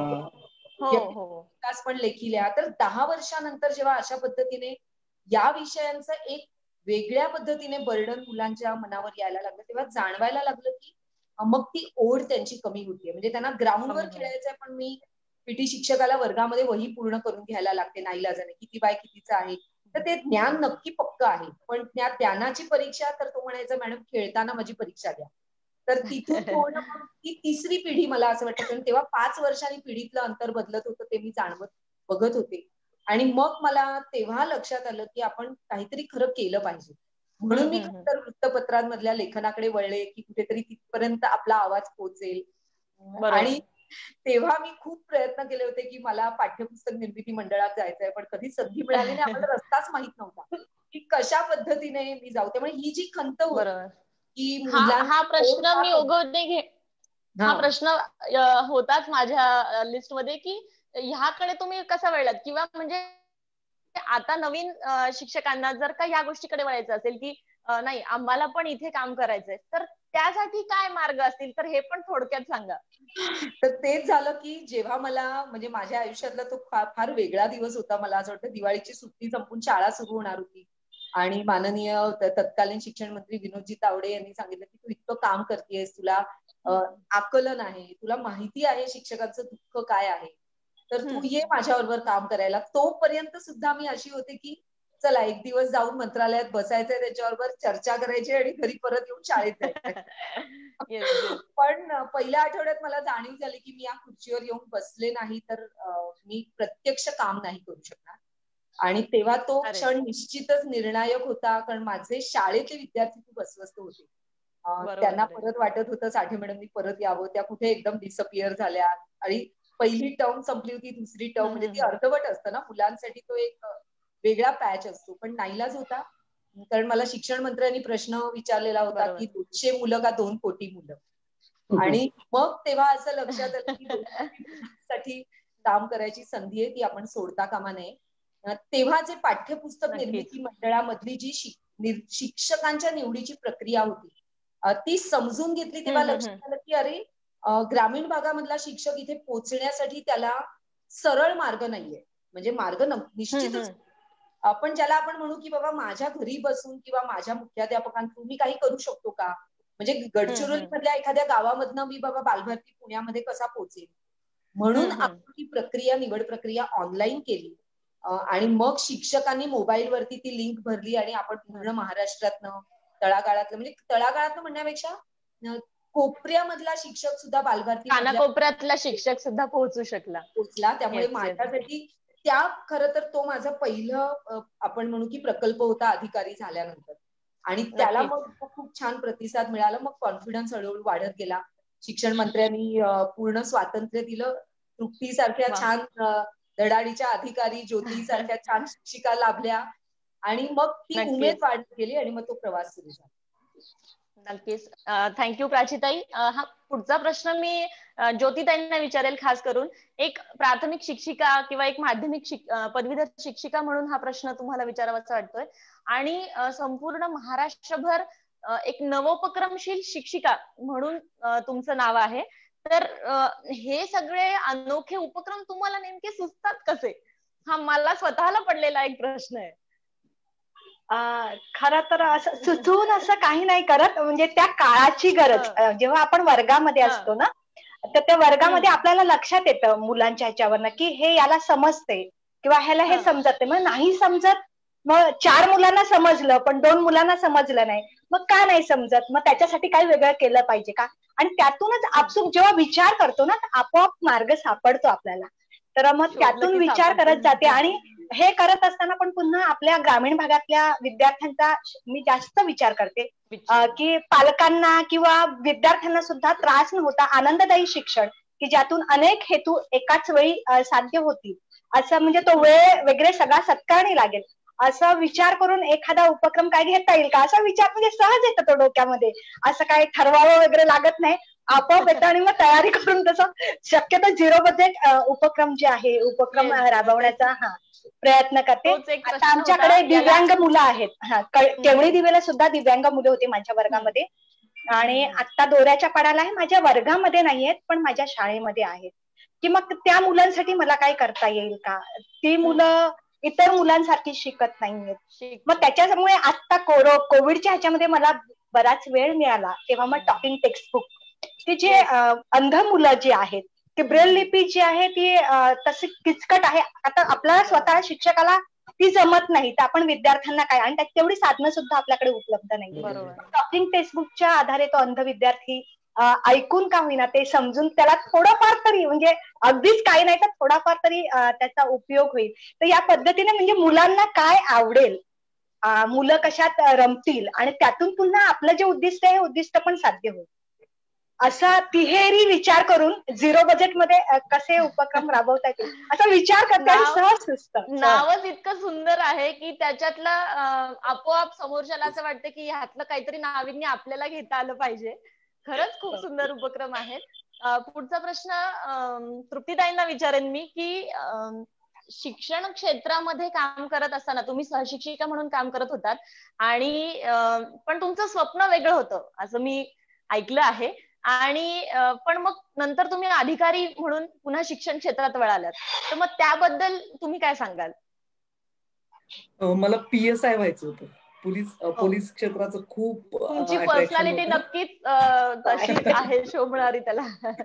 विकास पण लेखी लिहा. तर दहा वर्षानंतर जेव्हा अशा पद्धतीने या विषयांचं एक वेगळ्या पद्धतीने बर्डन मुलांच्या मनावर यायला लागलं, तेव्हा जाणवायला लागलं की मग ती ओढ त्यांची कमी होतीये. म्हणजे त्यांना ग्राउंडवर खेळायचंय, पण मी पीटी शिक्षकाला वर्गामध्ये वही पूर्ण करून घ्यायला लागते नाईलाजाने, किती बाय कितीचं आहे. तर ते ज्ञान नक्की पक्क आहे, पण त्या ज्ञानाची परीक्षा तर तो म्हणायचा मॅडम खेळताना माझी परीक्षा द्या. तर तिथून थोडं मग ती तिसरी पिढी मला असं वाटतं, कारण तेव्हा पाच वर्षांनी पिढीतलं अंतर बदलत होतं ते मी जाणवत बघत होते. आणि मग मला तेव्हा लक्षात आलं की आपण काहीतरी खरं केलं पाहिजे. म्हणून मी खरं वृत्तपत्रांमधल्या लेखनाकडे वळले की कुठेतरी तिथपर्यंत आपला आवाज पोहोचेल. आणि तेव्हा मी खूप प्रयत्न केले होते की मला पाठ्यपुस्तक निर्मिती मंडळात जायचंय, पण कधी संधी मिळाली नाही. आम्हाला रस्ताच माहित नव्हता की कशा पद्धतीने मी जाऊ. त्यामुळे ही जी खंत होती की हा प्रश्न मी ओघवते घे हा प्रश्न होताच माझ्या लिस्ट मध्ये की ह्याकडे तुम्ही कसं वळलात, किंवा म्हणजे आता नवीन शिक्षकांना जर का या गोष्टीकडे वळायचं असेल की नाही आम्हाला पण इथे काम करायचंय, तर त्यासाठी काय मार्ग असतील तर हे पण थोडक्यात सांगा. तर तेच झालं की जेव्हा मला म्हणजे माझ्या आयुष्यातला तो फार वेगळा दिवस होता. मला असं वाटतं दिवाळीची सुट्टी संपून शाळा सुरू होणार होती आणि माननीय तत्कालीन शिक्षण मंत्री विनोदजी तावडे यांनी सांगितलं की तू इतकं काम करतेस, तुला आकलन आहे, तुला माहिती आहे शिक्षकांचं दुःख काय आहे, तर तू ये माझ्याबरोबर काम करायला. तोपर्यंत सुद्धा मी अशी होते की चला एक दिवस जाऊन मंत्रालयात बसायचंय, त्याच्याबरोबर चर्चा करायची आणि घरी परत येऊन शाळेत जायचंय. पण पहिल्या आठवड्यात मला जाणीव झाली की मी या खुर्चीवर येऊन बसले नाही तर मी प्रत्यक्ष काम नाही करू शकणार. आणि तेव्हा तो क्षण निश्चितच निर्णायक होता, कारण माझे शाळेतले विद्यार्थी खूप अस्वस्थ होते. त्यांना परत वाटत होतं साठे मॅडमनी परत यावं. त्या कुठे एकदम डिसअपिअर झाल्या आणि पहिली टर्म संपली होती, दुसरी टर्म म्हणजे ती अर्धवट असतं ना मुलांसाठी, तो एक वेगळा पॅच असतो. पण नाईलाज होता, कारण मला शिक्षण मंत्र्यांनी प्रश्न विचारलेला होता की दोनशे मुलं का दोन कोटी मुलं. आणि मग तेव्हा असं लक्षात आलं की साठी काम करायची संधी आहे ती आपण सोडता कामा नये. तेव्हा जे पाठ्यपुस्तक निर्मिती मंडळामधली जी शिक्षकांच्या निवडीची प्रक्रिया होती ती समजून घेतली तेव्हा लक्षात आलं की अरे ग्रामीण भागामधला शिक्षक इथे पोहोचण्यासाठी त्याला सरळ मार्ग नाहीये. म्हणजे मार्ग निश्चितच, पण ज्याला आपण म्हणू की बाबा माझ्या घरी बसून किंवा माझ्या मुख्याध्यापकांकडून मी काही करू शकतो का, म्हणजे गडचिरोली मधल्या एखाद्या गावामधनं मी बाबा बालभारती पुण्यामध्ये कसा पोहोचेल, म्हणून आपण ती प्रक्रिया निवड प्रक्रिया ऑनलाईन केली. आणि मग शिक्षकांनी मोबाईलवरती ती लिंक भरली आणि आपण पूर्ण महाराष्ट्रातनं तळागाळातलं, म्हणजे तळागाळातलं म्हणण्यापेक्षा कोपऱ्यामधला शिक्षक सुद्धा बालभारती कोपऱ्यातला शिक्षक सुद्धा पोहोचू शकला पोहोचला. त्यामुळे माझ्यासाठी त्या खरं तर तो माझं पहिलं आपण म्हणू की प्रकल्प होता अधिकारी झाल्यानंतर. आणि त्याला मग खूप छान प्रतिसाद मिळाला. मग कॉन्फिडन्स हळूहळू वाढत गेला. शिक्षण मंत्र्यांनी पूर्ण स्वातंत्र्य दिलं. तृप्तीसारख्या छान धडाडीच्या अधिकारी, ज्योती सारख्या छान शिक्षिका लाभल्या आणि मग ती उमेद वाढत गेली आणि मग तो प्रवास सुरू झाला. नक्कीच. थँक्यू प्राचीताई. हा पुढचा प्रश्न मी ज्योतिताईंना विचारेल खास करून. एक प्राथमिक शिक्षिका किंवा एक माध्यमिक पदवीधर शिक्षिका म्हणून हा प्रश्न तुम्हाला विचारावासा वाटतोय आणि संपूर्ण महाराष्ट्रभर एक नवोपक्रमशील शिक्षिका म्हणून तुमचं नाव आहे. तर हे सगळे अनोखे उपक्रम तुम्हाला नेमके सुचतात कसे, हा मला स्वतःला पडलेला एक प्रश्न आहे. खरं तर असं सुचवून असं काही नाही करत, म्हणजे त्या काळाची गरज. जेव्हा आपण वर्गामध्ये असतो ना तर त्या वर्गामध्ये आपल्याला लक्षात येतं मुलांच्या ह्याच्यावरनं की हे याला समजते किंवा ह्याला हे समजत नाही. मग नाही समजत, मग चार मुलांना समजलं पण दोन मुलांना समजलं नाही, मग का नाही समजत, मग त्याच्यासाठी काही वेगळं केलं पाहिजे का. आणि त्यातूनच आपण जेव्हा विचार करतो ना तर आपोआप मार्ग सापडतो आपल्याला. तर मग त्यातून विचार करत जाते आणि हे करत असताना पण पुन्हा आपल्या ग्रामीण भागातल्या विद्यार्थ्यांचा मी जास्त विचार करते की पालकांना किंवा विद्यार्थ्यांना सुद्धा त्रास न होता आनंददायी शिक्षण की ज्यातून अनेक हेतू एकाच वेळी साध्य होतील असं, म्हणजे तो वेळ वगैरे सगळा सत्कारणी लागेल असा विचार करून एखादा उपक्रम काय घेता येईल का असा विचार म्हणजे सहज येतो तो डोक्यामध्ये. असं काय ठरवावं वगैरे लागत नाही, आपोआप येतं आणि मग तयारी करून तसं शक्यतो झिरो बजेट उपक्रम जे आहे उपक्रम राबवण्याचा हा प्रयत्न करते. आता आमच्याकडे दिव्यांग मुलं आहेत. हा केवळी दिवेला सुद्धा दिव्यांग मुलं होती माझ्या वर्गामध्ये आणि आता दोऱ्याच्या पाडाला आहे, माझ्या वर्गामध्ये नाहीयेत पण माझ्या शाळेमध्ये आहेत. की मग त्या मुलांसाठी मला काय करता येईल का, ती मुलं इतर मुलांसारखी शिकत नाहीयेत. मग त्याच्यामुळे आता कोविडच्या ह्याच्यामध्ये मला बराच वेळ मिळाला तेव्हा मग टॉकिंग टेक्स्टबुक ती जे अंध मुलं जी आहेत ती ब्रेल लिपी जी आहे ती तशी किचकट आहे. आता आपल्याला स्वतः शिक्षकाला ती जमत नाही तर आपण विद्यार्थ्यांना काय, आणि त्यात तेवढी साधनं सुद्धा आपल्याकडे उपलब्ध नाही. टॉकिंग टेक्स्टबुकच्या आधारे तो अंध विद्यार्थी ऐकून का होईना ते समजून त्याला थोडंफार तरी, म्हणजे अगदीच काही नाही तर थोडाफार तरी त्याचा उपयोग होईल. तर या पद्धतीने म्हणजे मुलांना काय आवडेल, मुलं कशात रमतील आणि त्यातून पुन्हा आपलं जे उद्दिष्ट आहे हे उद्दिष्ट पण साध्य होईल असा तिहेरी विचार करून झिरो बजेटमध्ये कसे उपक्रम राबवता येतील असा विचार करते आणि सहज सुचतं. नावच इतकं सुंदर आहे की त्याच्यातलं आपोआप समोरच्याला असं वाटतं की ह्यातलं काहीतरी नाविन्य आपल्याला घेता आलं पाहिजे. खरंच खूप सुंदर उपक्रम आहेत. पुढचा प्रश्न तृप्तीताईंना विचारेन मी की शिक्षण क्षेत्रामध्ये काम करत असताना तुम्ही सहशिक्षिका म्हणून काम करत होतात आणि पण तुमचं स्वप्न वेगळं होतं असं मी ऐकलं आहे. आणि पण मग नंतर तुम्ही अधिकारी म्हणून पुन्हा शिक्षण क्षेत्रात वळालात, तर मग त्याबद्दल तुम्ही काय सांगाल? मला पी एस आय व्हायचं होतं. पोलीस पोलीस क्षेत्राचं खूप तुमची अट्रॅक्शन पर्सनॅलिटी होतं. नक्कीच तशीच आहे, शोभणारी त्याला.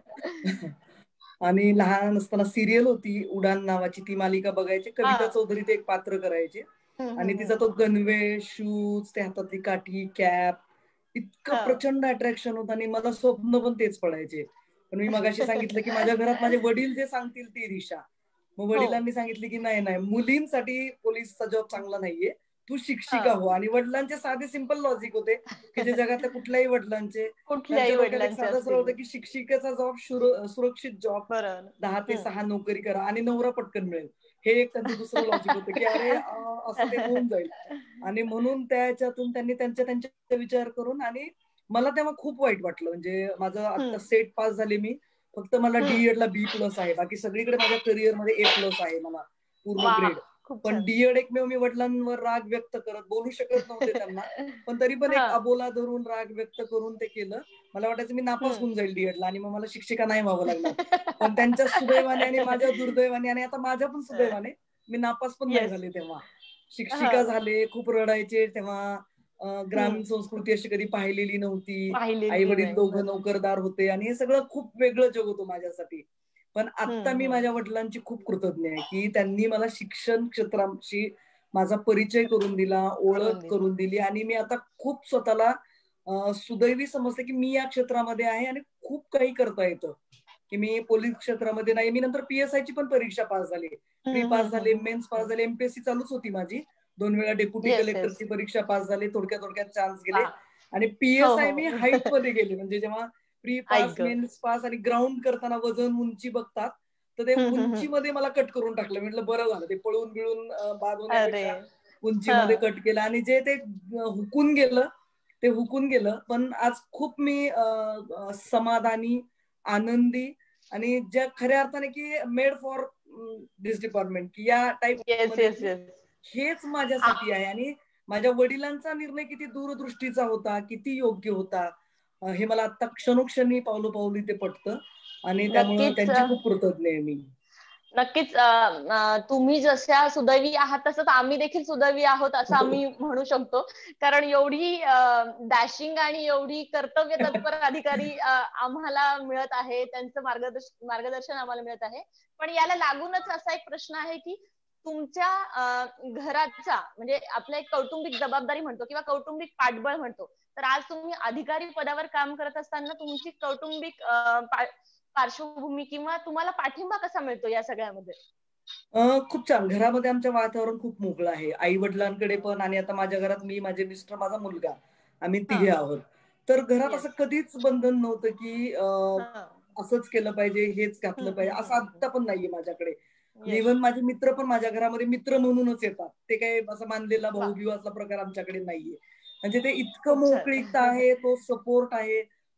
आणि लहान असताना सिरियल होती उडान नावाची, ती मालिका बघायची. कविता चौधरी ते एक पात्र करायचे आणि तिचा तो गणवेश, शूज, त्या हातातली काठी, कॅप, इतकं प्रचंड अट्रॅक्शन होतं आणि मला स्वप्न पण तेच पडायचे. पण मी मगाशी सांगितलं की माझ्या घरात माझे वडील जे सांगतील ती दिशा. मग वडिलांनी सांगितले की नाही नाही, मुलींसाठी पोलीसचा जॉब चांगला नाहीये, तू शिक्षिका हो. आणि वडिलांचे साधे सिंपल लॉजिक होते की जे जगातल्या कुठल्याही वडिलांचे त्यांच्या डोक्यात एक साधं सरळ होतं की शिक्षिकेचा जॉब सुरक्षित जॉब, दहा ते सहा नोकरी करा आणि नवरा पटकन मिळेल, हे एक त्यांचं दुसरं लॉजिक होतं की अरे असं ते होऊन जाईल. आणि म्हणून त्याच्यातून त्यांनी त्यांच्या त्यांच्या विचार करून, आणि मला तेव्हा खूप वाईट वाटलं. म्हणजे माझं आता सेट पास झाले मी, फक्त मला डीएड ला बी प्लस आहे, बाकी सगळीकडे माझ्या करिअर मध्ये ए प्लस आहे मला पूर्ण ग्रेड. पण डीएड एकमेव मी वडिलांवर राग व्यक्त करत, बोलू शकत नव्हते त्यांना, पण तरी पण एक अबोला धरून राग व्यक्त करून ते केलं. मला वाटायचं मी नापास होऊन जाईल डीएडला आणि मग मला शिक्षिका नाही व्हावं लागणार. पण त्यांच्या सुदैवाने आणि माझ्या दुर्दैवाने आणि आता माझ्या पण सुदैवाने मी नापास पण नाही झाले. तेव्हा शिक्षिका झाले. खूप रडायचे तेव्हा. ग्रामीण संस्कृती अशी कधी पाहिलेली नव्हती. आई वडील दोघं नोकरदार होते आणि हे सगळं खूप वेगळं जग होतं माझ्यासाठी. पण आता मी माझ्या वडिलांची खूप कृतज्ञ आहे की त्यांनी मला शिक्षण क्षेत्राशी माझा परिचय करून दिला, ओळख करून दिली आणि मी आता खूप स्वतःला सुदैवी समजते की मी या क्षेत्रामध्ये आहे आणि खूप काही करता येतं. की मी पोलीस क्षेत्रामध्ये नाही, मी नंतर पीएसआय ची पण परीक्षा पास झाली, प्री पास झाले, मेन्स पास झाले, एमपीएससी चालूच होती माझी. दोन वेळा डेप्युटी कलेक्टरची परीक्षा पास झाली, थोडक्यात थोडक्यात चान्स गेले. आणि पीएसआय मी हाईट मध्ये गेले. म्हणजे जेव्हा प्री पास, मेन्स पास आणि ग्राउंड करताना वजन उंची बघतात, तर ते उंचीमध्ये मला कट करून टाकलं. म्हटलं बरं झालं, ते पळून बिळून बाद होण्यापेक्षा उंचीमध्ये कट केलं आणि जे ते हुकून गेलं ते हुकून गेलं. पण आज खूप मी समाधानी, आनंदी आणि ज्या खऱ्या अर्थाने की मेड फॉर दिस डिपार्टमेंट, की या टाईप हेच माझ्यासाठी आहे. आणि माझ्या वडिलांचा निर्णय किती दूरदृष्टीचा होता, किती योग्य होता, हे मला आता क्षणोक्षणी पावलोपावली ते पटतं आणि त्यामुळे त्यांची खूप कृतज्ञ आहे मी. नक्कीच. तुम्ही जशा सुदैवी आहात तसंच आम्ही देखील सुदैवी आहोत असं आम्ही म्हणू शकतो. कारण एवढी डॅशिंग आणि एवढी कर्तव्य तत्पर अधिकारी आम्हाला मिळत आहे, त्यांचं मार्गदर्शन मार्गदर्शन आम्हाला मिळत आहे. पण याला लागूनच असा एक प्रश्न आहे की तुमच्या घराचा म्हणजे आपला एक कौटुंबिक जबाबदारी म्हणतो किंवा कौटुंबिक पाठबळ म्हणतो, तर आज तुम्ही अधिकारी पदावर काम करत असताना तुमची कौटुंबिक पार्श्वभूमी किंवा तुम्हाला पाठिंबा कसा मिळतो या सगळ्यामध्ये? खूप छान. घरामध्ये आमच्या वातावरण खूप मोकळं आहे. आई वडिलांकडे पण आणि आता माझ्या घरात मी, माझे मिस्टर, माझा मुलगा, आम्ही तिघे आहोत. तर घरात असं कधीच बंधन नव्हतं की असंच केलं पाहिजे, हेच घातलं पाहिजे, असं आता पण नाहीये माझ्याकडे. इव्हन माझे मित्र पण माझ्या घरामध्ये मित्र म्हणूनच येतात. ते काही असं मानलेला भाऊ बिऊ असला प्रकार आमच्याकडे नाहीये. म्हणजे ते इतकं मोकळीकता आहे, तो सपोर्ट आहे.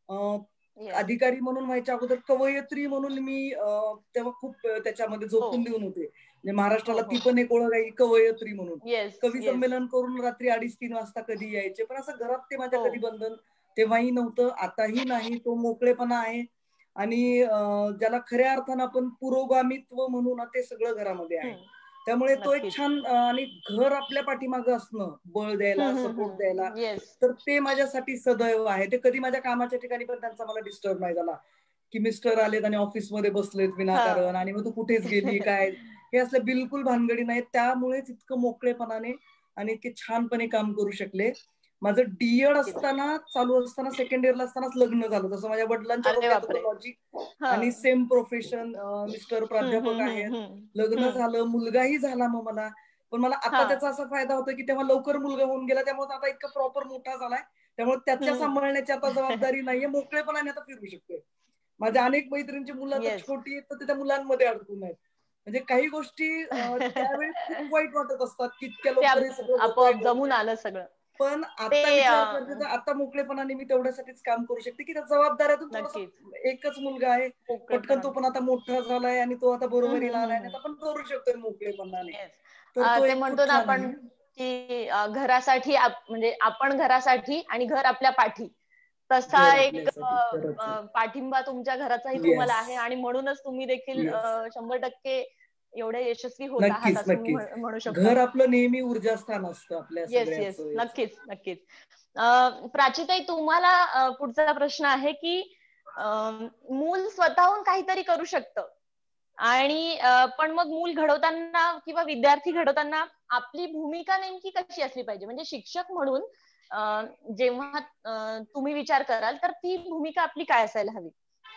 अधिकारी म्हणून व्हायच्या अगोदर कवयित्री म्हणून मी तेव्हा खूप त्याच्यामध्ये झोकून देऊन होते. म्हणजे महाराष्ट्राला ती पण एक ओळख आहे कवयित्री म्हणून. कवी संमेलन करून रात्री अडीच तीन वाजता कधी यायचे, पण असं घरात ते माझ्या कधी बंधन तेव्हाही नव्हतं, आताही नाही. तो मोकळेपणा आहे आणि ज्याला खऱ्या अर्थानं आपण पुरोगामित्व म्हणून ते सगळं घरामध्ये आहे. त्यामुळे तो एक छान, आणि घर आपल्या पाठीमागं असणं, बळ द्यायला, सपोर्ट द्यायला, तर ते माझ्यासाठी सदैव आहे. ते कधी माझ्या कामाच्या ठिकाणी पण त्यांचा मला डिस्टर्ब नाही झाला की मिस्टर आलेत आणि ऑफिसमध्ये बसलेत विनाकारण आणि मग तू कुठेच गेली काय, हे असलं बिलकुल भानगडी नाही. त्यामुळेच इतकं मोकळेपणाने आणि इतके छानपणे काम करू शकले. माझं डीएड असताना चालू असताना सेकंड इयरला असतानाच लग्न झालं. तसं माझ्या वडिलांच्या डोक्यात होतं लॉजिक, आणि सेम प्रोफेशन, मिस्टर प्राध्यापक आहेत, लग्न झालं, मुलगाही झाला मग मला. पण मला आता त्याचा असा फायदा होतो की तेव्हा लवकर मुलगा होऊन गेला, त्यामुळे आता इतका प्रॉपर मोठा झालाय, त्यामुळे त्याच्या सांभाळण्याची आता जबाबदारी नाहीये, मोकळेपणाने आता फिरू शकतोय. माझ्या अनेक मैत्रिणींची मुलं आता छोटी आहेत तर त्या मुलांमध्ये अडकून आहेत. म्हणजे काही गोष्टी त्यावेळी खूप वाईट वाटत असतात की इतक्या लवकर आपोआप जमून आलं सगळं. पण आता विचार करते तर आता मोकळेपणाने मी तेवढ्यासाठीच काम करू शकते की त्या जबाबदाऱ्यातून थोडंसं, एकच मुलगा आहे पटकन, तो पण आता मोठा झालाय आणि तो आता बरोबरीला आलाय, आता पण करू शकतोय मोकळेपणाने. तर तो ते म्हणतो ना आपण की घरासाठी म्हणजे आपण घरासाठी आणि घर आपल्या पाठी, तसा घर एक आपल्यासाठी अ, खरंच अ, आहे. पाठिंबा तुमच्या घराचाही येस तुम्हाला आहे आणि म्हणूनच तुम्ही देखील येस अ, शंभर टक्के एवढे यशस्वी होत आहात नक्कीच असं मी नक्कीच. म्हण- म्हणू शकतो. घर आपलं नेहमी ऊर्जास्थान असतं आपल्या येस येस सगळ्याच याचं. नक्कीच नक्कीच. अ, प्राचीताई तुम्हाला अ, पुढचा प्रश्न आहे की अ, मूल स्वतःहून काहीतरी करू शकतं आणि अ, पण मग मूल घडवताना किंवा विद्यार्थी घडवताना आपली भूमिका नेमकी कशी असली पाहिजे? म्हणजे शिक्षक म्हणून अ, जेव्हा अ, तुम्ही विचार कराल तर ती भूमिका आपली काय असायला हवी?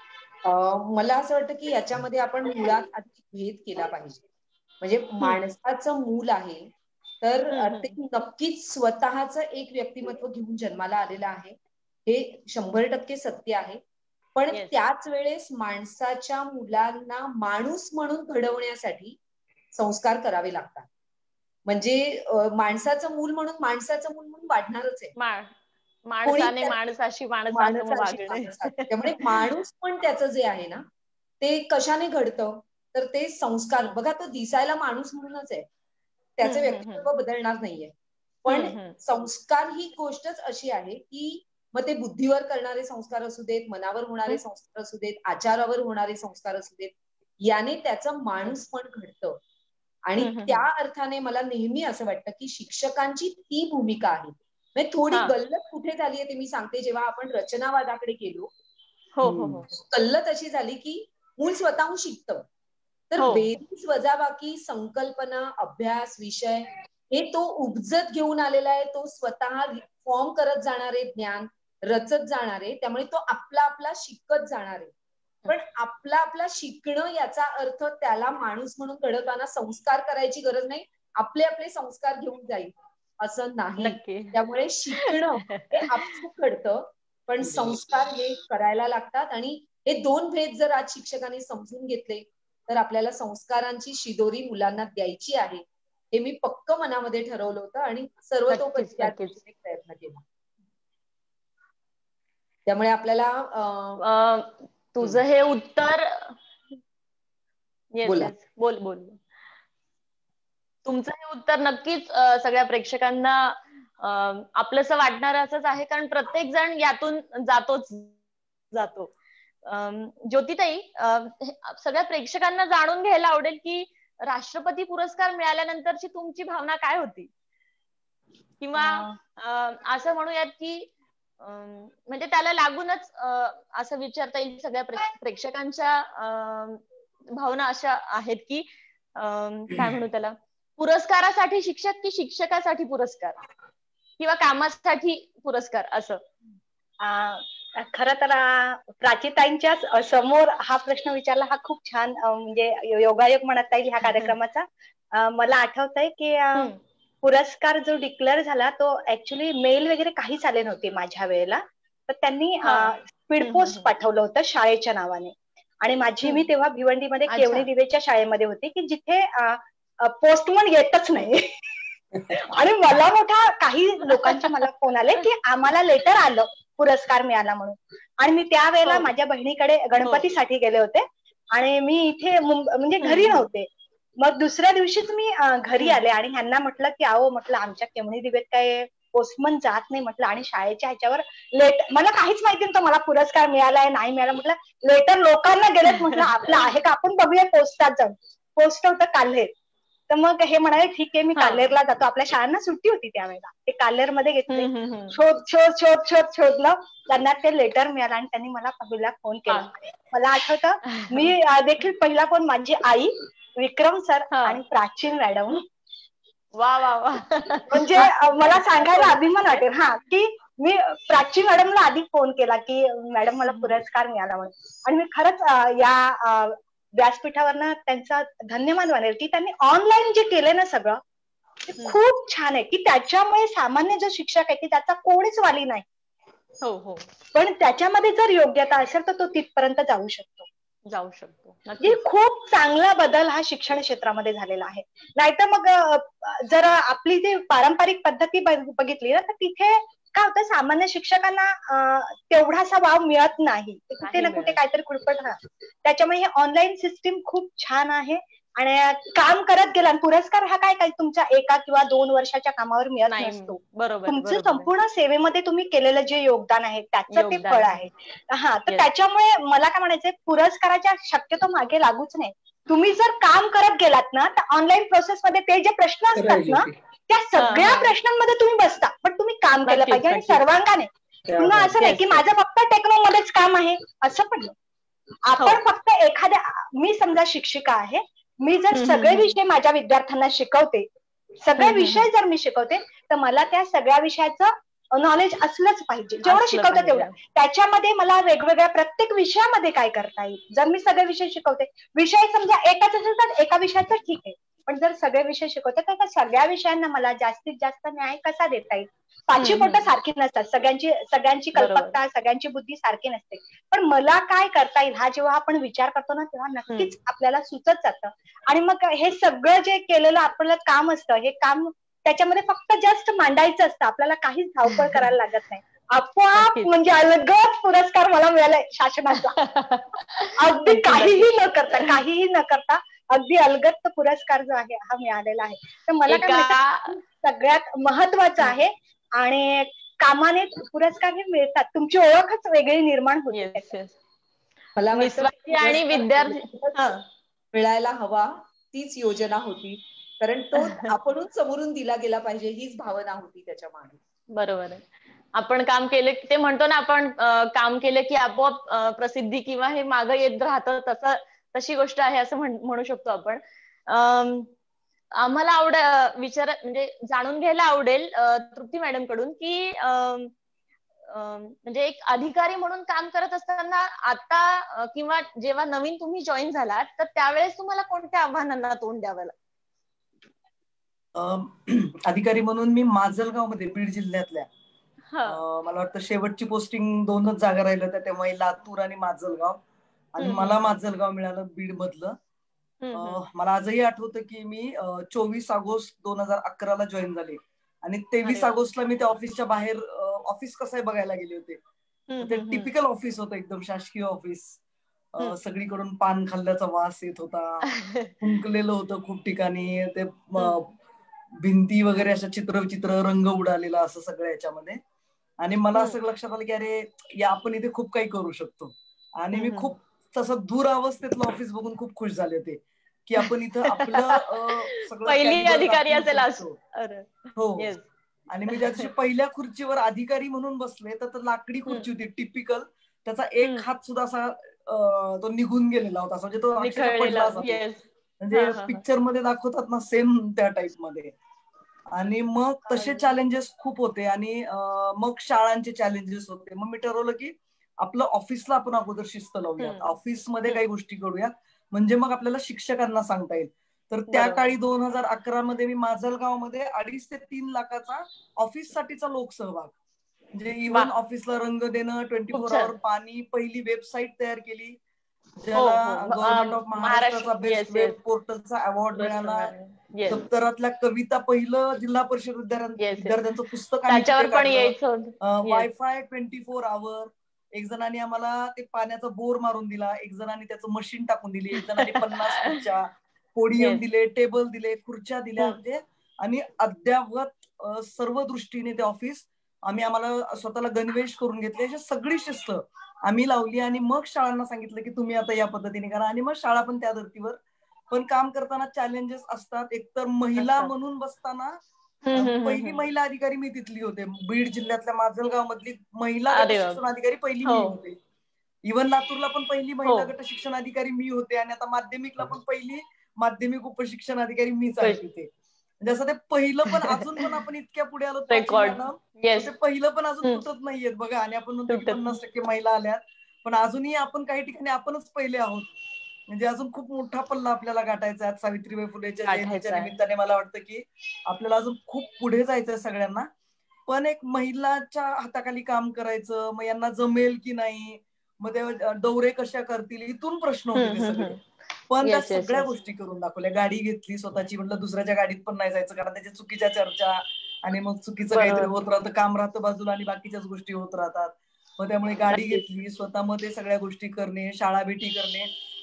अं, मला असं वाटतं की याच्यामध्ये आपण मुळात आधी भेद केला पाहिजे. म्हणजे माणसाचं मूल आहे तर हम्म, अं, हम्म. ते नक्कीच स्वतःचं एक व्यक्तिमत्व घेऊन जन्माला आलेलं आहे, हे शंभर टक्के सत्य आहे. पण येस त्याच वेळेस माणसाच्या मुलांना माणूस म्हणून घडवण्यासाठी संस्कार करावे लागतात. म्हणजे अं, माणसाचं मूल म्हणून माणसाचं मूल म्हणून वाढणारच आहे. मा कोणी माणसाने त्या माणसाशी माणसासम माणसाशी वागणे. माणसात त्यामुळे माणूस पण त्याचं जे आहे ना ते कशाने घडतं तर ते संस्कार. हम्म, बघा तो दिसायला माणूस म्हणूनच आहे, त्याचं हम्म, हम्म, व्यक्तित्व बदलणार नाहीये. पण हम्म, हम्म. संस्कार ही गोष्टच अशी आहे की मग ते बुद्धीवर करणारे संस्कार असू देत, मनावर होणारे संस्कार असू देत, आचारावर होणारे संस्कार असू देत, याने त्याचं माणूस पण घडतं. आणि हम्म, हम्म, त्या हम्म. अर्थाने मला नेहमी असं वाटतं की शिक्षकांची ती भूमिका आहे. म्हणजे थोडी हा. गल्लत कुठे झाली आहे ते मी सांगते. जेव्हा आपण रचनावादाकडे गेलो, हो हो हो गल्लत अशी झाली की मूल स्वतःहून शिकतं तर हो बेरीज वजाबाकी संकल्पना अभ्यास विषय हे तो उपजत घेऊन आलेला आहे. तो स्वतः फॉर्म करत जाणारे ज्ञान रचत जाणारे, त्यामुळे तो आपला आपला शिकत जाणारे. पण आपला आपला शिकणं याचा अर्थ त्याला माणूस म्हणून घडवताना संस्कार करायची गरज नाही, आपले आपले संस्कार घेऊन जाईल असं नाही. नक्की. त्यामुळे शिकणं हे आपसूक घडतं पण संस्कार हे करायला लागतात. आणि हे दोन भेद जर आज शिक्षकांनी समजून घेतले तर आपल्याला संस्कारांची शिदोरी मुलांना द्यायची आहे, हे मी पक्क मनामध्ये ठरवलं होतं आणि सर्वतोपरी नक्कीच त्या नक्कीच. दृष्टीने प्रयत्न केला. त्यामुळे आपल्याला अं, अ, तुझं हे उत्तर येस बोला. येस बोल बोल तुमचं हे उत्तर नक्कीच अ, सगळ्या प्रेक्षकांना अ, आपलंसं वाटणारं असंच आहे, कारण प्रत्येक जण यातून जातोच जातो. अम, ज्योतिताई, अ, हे- सगळ्या प्रेक्षकांना जाणून घ्यायला आवडेल की राष्ट्रपती पुरस्कार मिळाल्यानंतरची तुमची भावना काय होती? किंवा अं, अ, असं म्हणूयात की अम, म्हणजे त्याला लागूनच अ, असं विचारता येईल सगळ्या प्रे- प्रेक्षकांच्या अम, भावना अशा आहेत की अम, काय म्हणू त्याला, पुरस्कारासाठी शिक्षक की शिक्षकासाठी पुरस्कार किंवा कामासाठी पुरस्कार असं? अं, खरं तर अं, प्राचीताईंच्या समोर हा प्रश्न विचारला हा खूप छान अं, म्हणजे योगायोग म्हणता येईल ह्या कार्यक्रमाचा. अं, मला आठवतंय की अं, हम्म. पुरस्कार जो डिक्लेअर झाला तो ऍक्च्युली मेल वगैरे काहीच आले नव्हते माझ्या वेळेला. तर त्यांनी हा. स्पीड हम्म, पोस्ट हम्म, पाठवलं होतं शाळेच्या नावाने. आणि माझी मी हम्म. तेव्हा भिवंडीमध्ये अच्छा. केवणी दिवेच्या शाळेमध्ये होते की जिथे पोस्टमन येतच नाही. आणि मला मोठा काही लोकांचे मला फोन आले की आम्हाला लेटर आलं पुरस्कार मिळाला म्हणून. आणि मी त्यावेळेला हो. माझ्या बहिणीकडे गणपतीसाठी गेले होते आणि मी इथे मुंब- म्हणजे हम्म, घरी हम्म. नव्हते. मग दुसऱ्या दिवशीच मी अं, घरी हम्म. आले आणि ह्यांना म्हटलं की अहो म्हटलं आमच्या केवणी दिवेत काय पोस्टमन जात नाही म्हटलं, आणि शाळेच्या ह्याच्यावर लेट मला काहीच माहिती नव्हतं मला पुरस्कार मिळालाय नाही मिळाला. म्हटलं लेटर लोकांना गेलेत म्हटलं आपलं आहे का आपण बघूया पोस्टात जाऊन. पोस्ट होतं काल्हेर. तर मग हे म्हणाले ठीक आहे मी हा. काल्हेरला जातो. आपल्या शाळांना सुट्टी होती त्यावेळेला. ते काल्हेर मध्ये घेतले. हम्म, हम्म, हम्म. शोध शोध शोध शोध शोधलं. त्यांना ते लेटर मिळालं आणि त्यांनी मला पहिला फोन केला. हा. मला आठवतं मी अं, देखील पहिला फोन माझी आई, विक्रम सर हा. आणि प्राचीन मॅडम. वा वा वा. म्हणजे आज अं, मला सांगायला फोन अभिमान आहे. वाटेल हा की मी प्राची मॅडमला आधी फोन केला की मॅडम मला पुरस्कार मिळाला म्हणून. आणि मी खरंच अं, या अं, व्यासपीठावरनं त्यांचा धन्यवाद मानेल की त्यांनी ऑनलाईन जे केले ना सगळं ते हम्म. खूप छान आहे. की त्याच्यामुळे सामान्य जो शिक्षक आहे की त्याचा कोणीच वाली नाही, हो हो पण त्याच्यामध्ये जर योग्यता असेल तर तो तिथपर्यंत जाऊ शकतो. जाऊ शकतो म्हणजे नक्कीच. खूप चांगला बदल हा शिक्षण क्षेत्रामध्ये झालेला आहे. नाहीतर मग अं, जर आपली जी पारंपरिक पद्धती बघ- बघितली ना तर तिथे काय होतं सामान्य शिक्षकांना अं, तेवढासा वाव मिळत नाही. ते कुठे नाही ना कुठे मिळत. काहीतरी खुरपट राहत. त्याच्यामुळे हे ऑनलाईन सिस्टीम खूप छान आहे आणि काम करत गेला. पुरस्कार हा काय काय तुमच्या एका किंवा दोन वर्षाच्या कामावर मिळत नसतो. बरोबर, तुमचं संपूर्ण सेवेमध्ये तुम्ही केलेलं जे योगदान आहे त्याचं ते फळ आहे. हा, तर त्याच्यामुळे मला काय म्हणायचंय, पुरस्काराच्या शक्यतो मागे लागूच नाही. तुम्ही जर काम करत गेलात ना, तर ऑनलाईन प्रोसेस मध्ये ते जे प्रश्न असतात ना, त्या सगळ्या प्रश्नांमध्ये तुम्ही बसता, पण तुम्ही काम केलं पाहिजे आणि सर्वांगाने. पुन्हा असं नाही की माझं फक्त टेक्नो मध्येच काम आहे असं पण. आपण फक्त एखाद्या, मी समजा शिक्षिका आहे, मी जर सगळे विषय माझ्या विद्यार्थ्यांना शिकवते, सगळे विषय जर मी शिकवते, तर मला त्या सगळ्या विषयाचं नॉलेज असलंच पाहिजे. जेवढं शिकवतं तेवढं. त्याच्यामध्ये मला वेगवेगळ्या प्रत्येक विषयामध्ये काय करता येईल. जर मी सगळे विषय शिकवते, विषय समजा एकच असेल तर एका विषयाचं ठीक आहे, पण जर सगळे विषय शिकवते तर त्या सगळ्या विषयांना मला जास्तीत जास्त न्याय कसा देता येईल. पाचवी बोटं सारखी नसतात, सगळ्यांची सगळ्यांची कल्पकता, सगळ्यांची बुद्धी सारखी नसते, पण मला काय करता येईल हा जेव्हा आपण विचार करतो ना, तेव्हा नक्कीच आपल्याला सुचत जातं. आणि मग हे सगळं जे केलेलं आपलं काम असतं, हे काम त्याच्यामध्ये फक्त जस्ट मांडायचं असतं, आपल्याला काहीच धावपळ करायला लागत नाही. आपोआप म्हणजे अलगद पुरस्कार मला मिळालाय शासनाचा. अगदी काहीही न करता, काहीही न करता अगदी अलगद पुरस्कार जो आहे हा मिळालेला आहे. तर मला काय म्हणायचं, सगळ्यात महत्वाचं आहे. आणि कामाने पुरस्कार हे मिळतात, तुमची ओळखच वेगळी निर्माण होते. मला आणि विद्यार्थी मिळायला हवा तीच योजना होती, कारण तो आपण समोरून दिला गेला पाहिजे हीच भावना होती त्याच्या मागे. बरोबर आहे. आपण काम केलं, ते म्हणतो ना आपण काम केलं की आपोआप प्रसिद्धी किंवा हे मागं येत राहतं, तसं तशी गोष्ट आहे असं म्हणू शकतो आपण. आम्हाला आवड विचार म्हणजे जाणून घ्यायला आवडेल तृप्ती मॅडम कडून की म्हणजे एक अधिकारी म्हणून काम करत असताना आता किंवा जेव्हा नवीन तुम्ही जॉईन झालात, तर त्यावेळेस तुम्हाला कोणत्या आव्हानांना तोंड द्यावं लागलं? अधिकारी म्हणून मी माजलगाव मध्ये, बीड जिल्ह्यातल्या, मला वाटतं शेवटची पोस्टिंग दोनच जागा राहिल्या होत्या, तेव्हा लातूर आणि माजलगाव, आणि मला माजलगाव मिळालं बीड मधलं. मला आजही आठवतं की मी चोवीस ऑगस्ट दोन हजार अकरा ला जॉईन झाले आणि तेवीस ऑगस्टला मी त्या ऑफिसच्या बाहेर, ऑफिस कसं आहे बघायला गेले होते. ते टिपिकल ऑफिस होतं, एकदम शासकीय ऑफिस. सगळीकडून पान खाल्ल्याचा वास येत होता, फुंकलेलं होतं खूप ठिकाणी, ते भिंती वगैरे अशा चित्रविचित्र रंग उडालेला असं सगळं याच्यामध्ये. आणि मला असं लक्षात आलं की अरे या आपण इथे खूप काही करू शकतो. आणि मी खूप तसं दूर अवस्थेतलं ऑफिस बघून खूप खुश झाले होते की आपण इथं आपलं सगळं पहिली अधिकारी असेल. हो. आणि मी ज्या दिवशी पहिल्या खुर्चीवर अधिकारी म्हणून बसले तर लाकडी खुर्ची होती टिपिकल, त्याचा एक हात सुद्धा असा तो निघून गेलेला होता, म्हणजे तो अक्षरशः पडला असा, म्हणजे पिक्चर मध्ये दाखवतात ना सेम त्या टाइप मध्ये. आणि मग तसे चॅलेंजेस खूप होते आणि मग शाळांचे चॅलेंजेस होते. मग मी ठरवलं की आपलं ऑफिसला आपण अगोदर शिस्त लावूया, ऑफिसमध्ये काही गोष्टी करूया, म्हणजे मग आपल्याला शिक्षकांना सांगता येईल. तर त्या काळी दोन हजार अकरा मध्ये मी माजलगाव मध्ये अडीच ते तीन लाखाचा ऑफिस साठीचा लोकसहभाग, म्हणजे इव्हन ऑफिसला रंग देणं, ट्वेंटी फोर आवर पाणी, पहिली वेबसाईट तयार केली ज्याला गव्हर्नमेंट ऑफ महाराष्ट्राचा बेस्ट वेब पोर्टलचा अवॉर्ड मिळाला. दप्तरातल्या कविता पहिलं जिल्हा परिषद विद्यार्थ्यांचं पुस्तक आम्ही काढलं. Wifi twenty four hour. एक जणांनी आम्हाला ते पाण्याचा बोर मारून दिला, एक जणांनी त्याचं मशीन टाकून दिली, एक जणांनी पन्नास खुर्च्या, पोडियम दिले, टेबल दिले, खुर्च्या दिल्या, म्हणजे आणि अद्यावत सर्व दृष्टीने ते ऑफिस आम्ही आम्हाला स्वतःला गणवेश करून घेतले. अशी सगळी शिस्त आम्ही लावली आणि मग शाळांना सांगितलं की तुम्ही आता या पद्धतीने करा. आणि मग शाळा पण त्या धर्तीवर. पण काम करताना चॅलेंजेस असतात. एकतर महिला म्हणून बसताना पहिली महिला अधिकारी मी तिथली होते, बीड जिल्ह्यातल्या माजलगाव मधली महिला गट शिक्षण अधिकारी पहिली मी होते. इव्हन लातूरला पण पहिली महिला गट शिक्षण अधिकारी मी होते आणि आता माध्यमिकला पण पहिली माध्यमिक उपशिक्षण अधिकारी मीच आहे तिथे. जसं ते पहिलं पण अजून पण आपण इतक्या पुढे आलो मॅडम, ते पहिलं पण अजून तुटत नाहीयेत बघा. आणि आपण म्हणतो की पन्नास टक्के महिला आल्यात, पण अजूनही आपण काही ठिकाणी आपणच पहिले आहोत. म्हणजे अजून खूप मोठा पल्ला आपल्याला गाठायचा आहे. सावित्रीबाई फुलेच्या जयंतीच्या निमित्ताने मला वाटतं की आपल्याला अजून खूप पुढे जायचंय सगळ्यांना. पण एक महिलाच्या हाताखाली काम करायचं, मग यांना जमेल की नाही, मग ते दौरे कशा करतील, इथून प्रश्न होते ते सगळे. पण त्या सगळ्या गोष्टी करून दाखवल्या. गाडी घेतली स्वतःची, म्हटलं दुसऱ्याच्या गाडीत पण नाही जायचं कारण त्याच्या चुकीच्या चर्चा आणि मग चुकीचं काहीतरी होत राहतं, काम राहतं बाजूला आणि बाकीच्याच गोष्टी होत राहतात. मग त्यामुळे गाडी घेतली स्वतःमध्ये, सगळ्या गोष्टी करणे, शाळा भेटी करणे.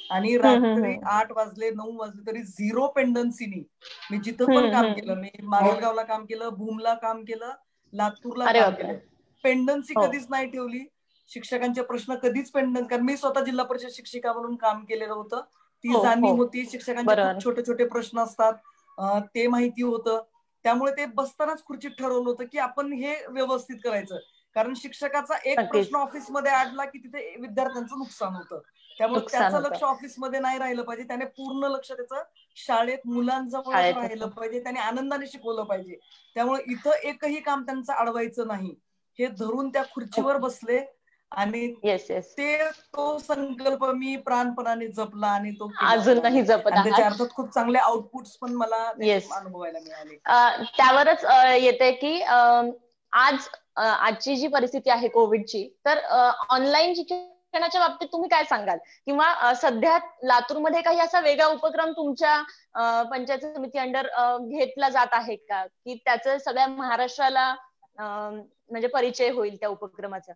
आणि रात्री आठ वाजले नऊ वाजले तरी झिरो पेंडन्सीनी मी जिथं पण काम केलं, मी माजलगावला काम केलं, भूमला काम केलं, लातूरला काम केलं, पेंडन्सी कधीच नाही ठेवली. शिक्षकांचे प्रश्न कधीच पेंडन्स, कारण मी स्वतः जिल्हा परिषद शिक्षिका म्हणून काम केलेलं होतं, ती जाणीव होती. शिक्षकांचे खूप छोटे छोटे प्रश्न असतात ते माहिती होतं. त्यामुळे ते बसतानाच खुर्चीत ठरवलं होतं की आपण हे व्यवस्थित करायचं, कारण शिक्षकाचा एक प्रश्न ऑफिसमध्ये अडला की तिथे विद्यार्थ्यांचं नुकसान होतं. त्यामुळे त्याचं लक्ष ऑफिसमध्ये नाही राहिलं पाहिजे, त्याने पूर्ण लक्ष त्याचं शाळेत मुलांजवळ राहिलं पाहिजे, त्याने आनंदाने शिकवलं पाहिजे. त्यामुळे इथं एकही काम त्यांचं अडवायचं नाही हे धरून त्या खुर्चीवर बसले आणि ते तो संकल्प मी प्राणपणाने जपला आणि तो अजूनही जपत आहात. त्याच्या अर्थात खूप चांगले आउटपुट्स पण मला अनुभवायला मिळाले. त्यावरच येते की आज आजची जी परिस्थिती आहे कोविडची, तर ऑनलाईन शिक्षणाच्या बाबतीत तुम्ही काय सांगाल, किंवा सध्या लातूरमध्ये काही असा वेगळा उपक्रम तुमच्या पंचायत समिती अंडर घेतला जात आहे का, की त्याचं सगळ्या महाराष्ट्राला म्हणजे परिचय होईल त्या उपक्रमाचा?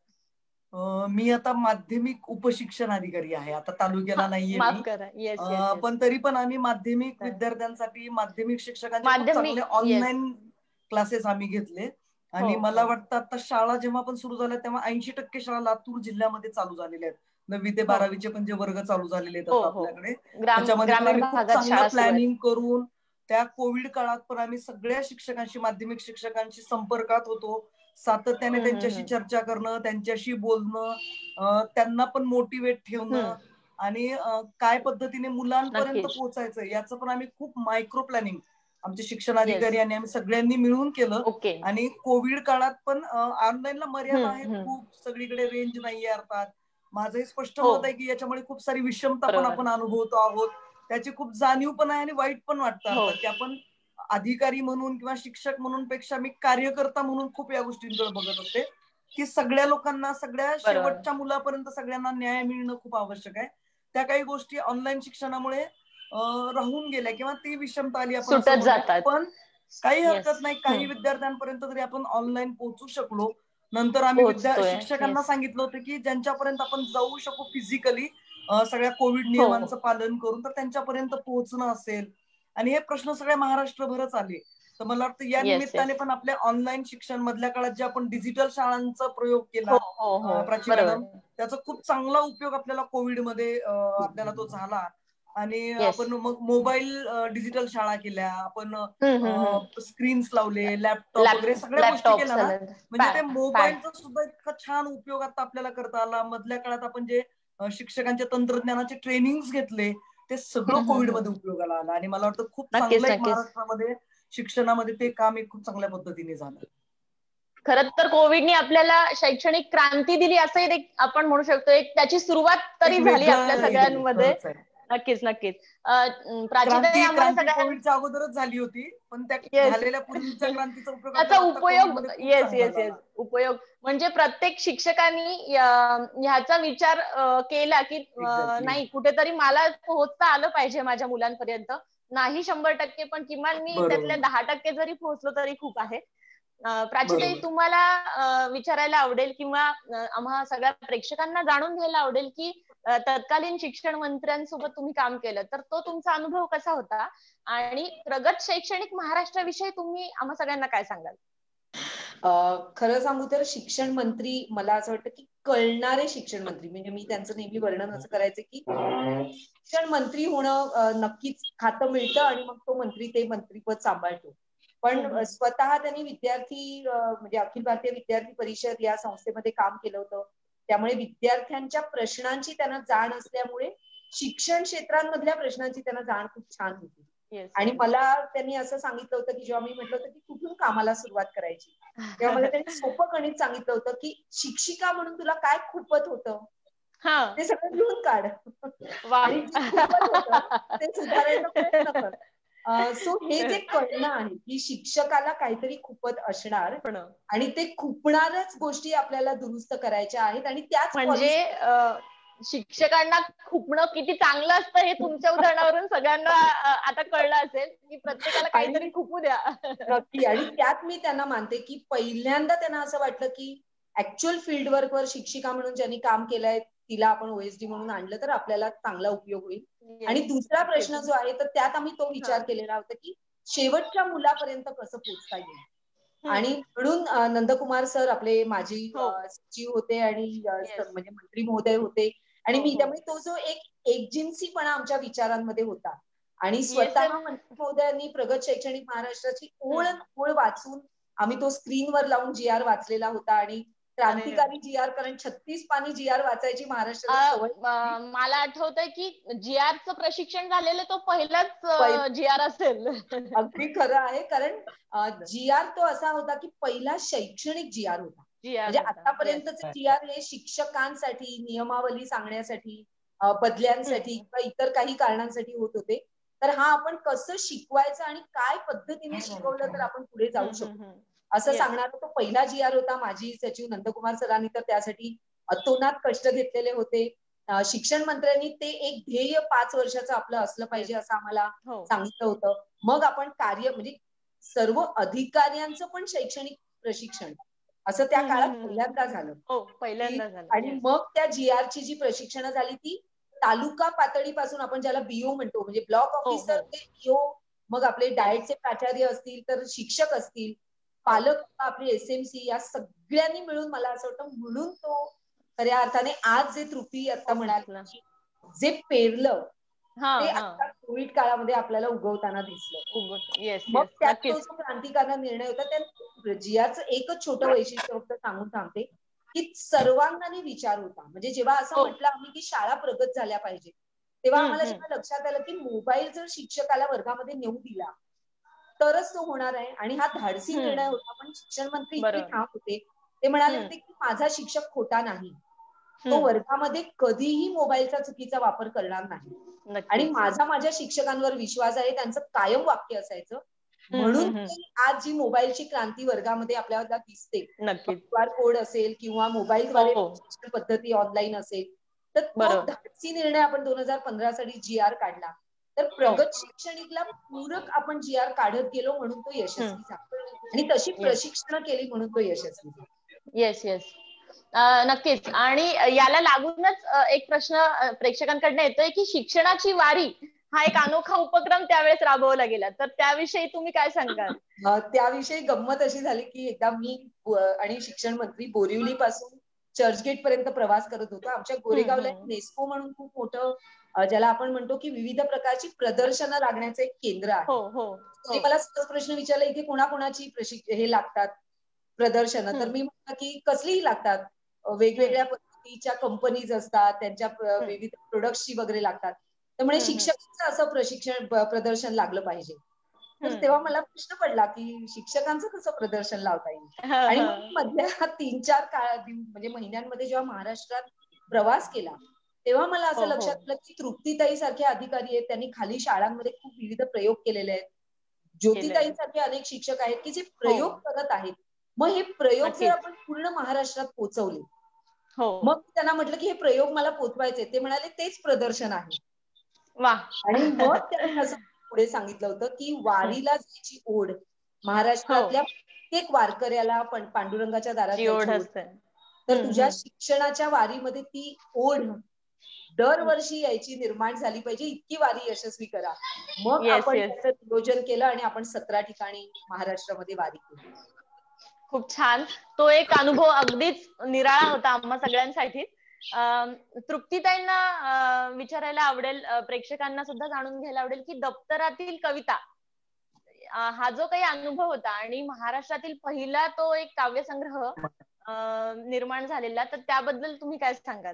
मी आता माध्यमिक उपशिक्षण अधिकारी आहे, आता तालुक्याला नाहीये मी, पण तरी पण आम्ही माध्यमिक विद्यार्थ्यांसाठी माध्यमिक शिक्षकांचे चांगले ऑनलाईन क्लासेस आम्ही घेतले. आणि मला वाटतं आता शाळा जेव्हा पण सुरू झाल्या तेव्हा ऐंशी टक्के शाळा लातूर जिल्ह्यामध्ये चालू झालेल्या आहेत. नववी ते बारावीचे पण जे वर्ग चालू झालेले आहेत आपल्याकडे, त्याच्यामध्ये आम्ही खूप चांगलं प्लॅनिंग करून त्या कोविड काळात पण आम्ही सगळ्या शिक्षकांशी, माध्यमिक शिक्षकांशी संपर्कात होतो, सातत्याने त्यांच्याशी चर्चा करणं, त्यांच्याशी बोलणं, त्यांना पण मोटिवेट ठेवणं आणि काय पद्धतीने मुलांपर्यंत पोहोचायचं याचं पण आम्ही खूप मायक्रो प्लॅनिंग आमचे शिक्षणाधिकारी आणि आम्ही सगळ्यांनी मिळून केलं. आणि कोविड काळात पण ऑनलाईनला मर्यादा आहेत खूप, सगळीकडे रेंज नाहीये. अर्थात माझंही स्पष्ट मत आहे की याच्यामुळे खूप सारी विषमता पण आपण अनुभवतो आहोत, त्याची खूप जाणीव पण आहे आणि वाईट पण वाटतं की आपण अधिकारी म्हणून किंवा शिक्षक म्हणून पेक्षा मी कार्यकर्ता म्हणून खूप या गोष्टींकडे बघत असते की सगळ्या लोकांना, सगळ्या शेवटच्या मुलापर्यंत सगळ्यांना न्याय मिळणं खूप आवश्यक आहे. त्या काही गोष्टी ऑनलाईन शिक्षणामुळे राहून गेल्या किंवा ती विषमता आली आपण, पण काही हरकत नाही, काही विद्यार्थ्यांपर्यंत तरी आपण ऑनलाईन पोहोचू शकलो. नंतर आम्ही शिक्षकांना सांगितलं होतं की ज्यांच्यापर्यंत आपण जाऊ शकू फिजिकली सगळ्या कोविड नियमांचं पालन करून, तर त्यांच्यापर्यंत पोहोचणं असेल. आणि हे प्रश्न सगळ्या महाराष्ट्रभरच आले. तर मला वाटतं या निमित्ताने पण आपल्या ऑनलाईन शिक्षण मधल्या काळात जे आपण डिजिटल शाळांचा प्रयोग केला प्राची मॅडम, त्याचा खूप चांगला उपयोग आपल्याला कोविड मध्ये आपल्याला तो झाला. आणि आपण मग मोबाईल डिजिटल शाळा केल्या, आपण स्क्रीन्स लावले, लॅपटॉप वगैरे सगळ्या गोष्टी केल्या ना, म्हणजे ते मोबाईलचा सुद्धा इतका छान उपयोग आता आपल्याला करता आला. मधल्या काळात आपण जे शिक्षकांच्या तंत्रज्ञानाचे ट्रेनिंग घेतले ते सगळं कोविड मध्ये उपयोगाला आलं आणि मला वाटतं खूप चांगलं महाराष्ट्रामध्ये शिक्षणामध्ये ते काम एक खूप चांगल्या पद्धतीने झालं. खरं तर कोविडने आपल्याला शैक्षणिक क्रांती दिली असंही आपण म्हणू शकतो, एक त्याची सुरुवात तरी झाली आपल्या सगळ्यांमध्ये. नक्कीच नक्कीच. प्राचीताई आम्हाला सगळ्यांना कोविडच्या अगोदरच झाली होती, पण त्या झालेल्या पूर्वीच्या क्रांतीचा उपयोग त्याचा उपयोग येस येस येस उपयोग म्हणजे प्रत्येक शिक्षकांनी ह्याचा विचार केला की नाही, कुठेतरी मला पोहोचता आलं पाहिजे माझ्या मुलांपर्यंत. नाही शंभर टक्के पण किमान मी त्यातल्या दहा टक्के जरी पोहोचलो तरी खूप आहे. प्राचीताई, तुम्हाला विचारायला आवडेल किंवा आम्हा सगळ्या प्रेक्षकांना जाणून घ्यायला आवडेल की तत्कालीन शिक्षण मंत्र्यांसोबत तुम्ही काम केलं, तर तो तुमचा अनुभव कसा होता आणि प्रगत शैक्षणिक महाराष्ट्राविषयी तुम्ही आम्हा सगळ्यांना काय सांगाल? खरं सांगू तर शिक्षण मंत्री मला असं वाटतं की कळणारे शिक्षण मंत्री, म्हणजे मी त्यांचं नेहमी वर्णन असं करायचं की शिक्षण मंत्री होणं नक्कीच खातं मिळतं आणि मग तो मंत्री ते मंत्रीपद सांभाळतो, पण स्वतः त्यांनी विद्यार्थी म्हणजे अखिल भारतीय विद्यार्थी परिषद या संस्थेमध्ये काम केलं होतं. त्यामुळे विद्यार्थ्यांच्या प्रश्नांची त्यांना जाण असल्यामुळे शिक्षण क्षेत्रांमधल्या प्रश्नांची त्यांना जाण खूप छान होती. आणि मला त्यांनी असं सांगितलं होतं की जेव्हा मी म्हटलं होतं की कुठून कामाला सुरुवात करायची, तेव्हा मला त्यांनी सोपं गणित सांगितलं होतं की शिक्षिका म्हणून तुला काय खूपत होतं ते सगळं लिहून काढ आणि ते सुधारायचा प्रयत्न कर. सो हे जे कळणं आहे की शिक्षकाला काहीतरी खूपत असणार आणि ते खुपणारच गोष्टी आपल्याला दुरुस्त करायच्या आहेत आणि त्याच म्हणजे शिक्षकांना खुपणं किती चांगलं असतं हे तुमच्या उदाहरणावरून सगळ्यांना आता कळलं असेल की प्रत्येकाला काहीतरी खुपू द्या. नक्की. आणि त्यात मी त्यांना मानते की पहिल्यांदा त्यांना असं वाटलं की ऍक्च्युअल फील्ड वर्क वर शिक्षिका म्हणून ज्यांनी काम केलंय तिला आपण ओएसडी म्हणून आणलं तर आपल्याला चांगला उपयोग होईल. आणि दुसरा प्रश्न जो आहे तर त्यात आम्ही तो विचार केलेला होता की शेवटच्या मुलापर्यंत कसं पोहोचता येईल. आणि म्हणून नंदकुमार सर आपले माजी सचिव होते आणि म्हणजे मंत्री महोदय होते आणि मी त्यामुळे तो जो एक एकजिन्सीपणा आमच्या विचारांमध्ये होता आणि स्वतः मंत्री महोदयांनी प्रगत शैक्षणिक महाराष्ट्राची ओळ ओळ वाचून आम्ही तो स्क्रीनवर लावून जी आर वाचलेला होता आणि क्रांतिकारी जी आर, कारण छत्तीस पानी जी आर वाचायची महाराष्ट्रात सवय. मला आठवतंय की जी आरचं प्रशिक्षण झालेलं तो पहिलाच जी आर असेल. अगदी खरं आहे, कारण जी आर तो असा होता की पहिला शैक्षणिक जी आर होता. म्हणजे आतापर्यंतचे जी आर हे शिक्षकांसाठी नियमावली सांगण्यासाठी, बदल्यांसाठी किंवा इतर काही कारणांसाठी होत होते. तर हा आपण कसं शिकवायचं आणि काय पद्धतीने शिकवलं तर आपण पुढे जाऊ शकतो असं सांगणारा तो पहिला जी आर होता. माजी सचिव नंदकुमार सरांनी तर त्यासाठी अतोनात कष्ट घेतलेले होते. शिक्षण मंत्र्यांनी ते एक ध्येय पाच वर्षाचं आपलं असलं पाहिजे असं आम्हाला सांगितलं होतं. मग आपण कार्य म्हणजे सर्व अधिकाऱ्यांचं पण शैक्षणिक प्रशिक्षण असं त्या काळात पहिल्यांदा झालं. पहिल्यांदा झालं. आणि मग त्या जी आरची जी प्रशिक्षण झाली ती तालुका पातळीपासून आपण ज्याला बीओ म्हणतो म्हणजे ब्लॉक ऑफिसर ते बीओ, मग आपले डाएटचे प्राचार्य असतील तर शिक्षक असतील, पालक, आपले एसएमसी, या सगळ्यांनी मिळून मला असं वाटतं म्हणून तो खऱ्या अर्थाने आज जे तृप्ती आता म्हणाल जे पेरलं ते आता कोविड काळामध्ये आपल्याला उगवताना दिसलं. मग त्यात तो जो क्रांतिकारक निर्णय होता त्या जियाचं एकच छोटं वैशिष्ट्य होतं सांगून सांगते की सर्वांगाने विचार होता. म्हणजे जेव्हा असं म्हटलं आम्ही की शाळा प्रगत झाल्या पाहिजे तेव्हा आम्हाला जेव्हा लक्षात आलं की मोबाईल जर शिक्षकाला वर्गामध्ये नेऊ दिला तरच तो होणार आहे. आणि हा धाडसी निर्णय होता. पण शिक्षण मंत्री इतके ठाम होते, ते म्हणाले होते की माझा शिक्षक खोटा नाही, तो वर्गामध्ये कधीही मोबाईलचा चुकीचा वापर करणार नाही आणि माझा माझ्या शिक्षकांवर विश्वास आहे, त्यांचं कायम वाक्य असायचं. म्हणून आज जी मोबाईलची क्रांती वर्गामध्ये आपल्याला दिसते, क्यू आर कोड असेल किंवा मोबाईलद्वारे शिक्षण पद्धती ऑनलाईन असेल, तर तो धाडसी निर्णय आपण दोन हजार पंधरा साली जी आर काढला. तर प्रगत शैक्षणिकला पूरक आपण जी आर काढत गेलो म्हणून तो यशस्वी झाला आणि तशी प्रशिक्षण केली म्हणून तो यशस्वी झाला. येस येस नक्कीच. आणि याला लागूनच एक प्रश्न प्रेक्षकांकडनं येतोय की शिक्षणाची वारी हा एक अनोखा उपक्रम त्यावेळेस राबवला गेला, तर त्याविषयी तुम्ही काय सांगाल? त्याविषयी गंमत अशी झाली की एकदा मी आणि शिक्षण मंत्री बोरिवली पासून चर्चगेट पर्यंत प्रवास करत होतो. आमच्या गोरेगावला नेस्को म्हणून खूप मोठं ज्याला आपण म्हणतो की विविध प्रकारची प्रदर्शनं लागण्याचं एक केंद्र आहे. मला सहज प्रश्न विचारला इथे कोणाकोणाची प्रशिक्षण हे लागतात प्रदर्शनं, तर मी म्हटलं की कसलीही लागतात, वेगवेगळ्या पद्धतीच्या कंपनीज असतात, त्यांच्या विविध प्रोडक्ट्सची वगैरे लागतात. तर म्हणे शिक्षकांचं असं प्रशिक्षण प्रदर्शन लागलं पाहिजे. तर तेव्हा मला प्रश्न पडला की शिक्षकांचं कसं प्रदर्शन लावता येईल. आणि मधल्या तीन चार काळ म्हणजे महिन्यांमध्ये जेव्हा महाराष्ट्रात प्रवास केला तेव्हा मला असं लक्षात आलं की तृप्तीताई सारखे अधिकारी आहेत, त्यांनी खाली शाळांमध्ये खूप विविध प्रयोग केलेले आहेत. ज्योतिताई सारखे अनेक शिक्षक आहेत की जे प्रयोग करत आहेत. मग हे प्रयोग जर आपण पूर्ण महाराष्ट्रात पोहोचवले, मग त्यांना म्हटलं की हे प्रयोग मला पोचवायचे, ते म्हणाले तेच प्रदर्शन आहे. आणि मग त्यांनी असं पुढे सांगितलं होतं की वारीला जायची ओढ महाराष्ट्रातल्या प्रत्येक वारकऱ्याला पण पांडुरंगाच्या दारात, तर तुझ्या शिक्षणाच्या वारीमध्ये ती ओढ दरवर्षी यायची निर्माण झाली पाहिजे, इतकी वारी यशस्वी करा. मग आपण त्याचं नियोजन केलं आणि आपण सतरा ठिकाणी महाराष्ट्रामध्ये वारी केली. खूप छान. तो एक अनुभव अगदीच निराळा होता आम्हा सगळ्यांसाठी. तृप्तीताईंना विचारायला आवडेल, प्रेक्षकांना सुद्धा जाणून घ्यायला आवडेल की दप्तरातील कविता हा जो काही अनुभव होता आणि महाराष्ट्रातील पहिला तो एक काव्यसंग्रह निर्माण झालेला, तर त्याबद्दल तुम्ही काय सांगाल?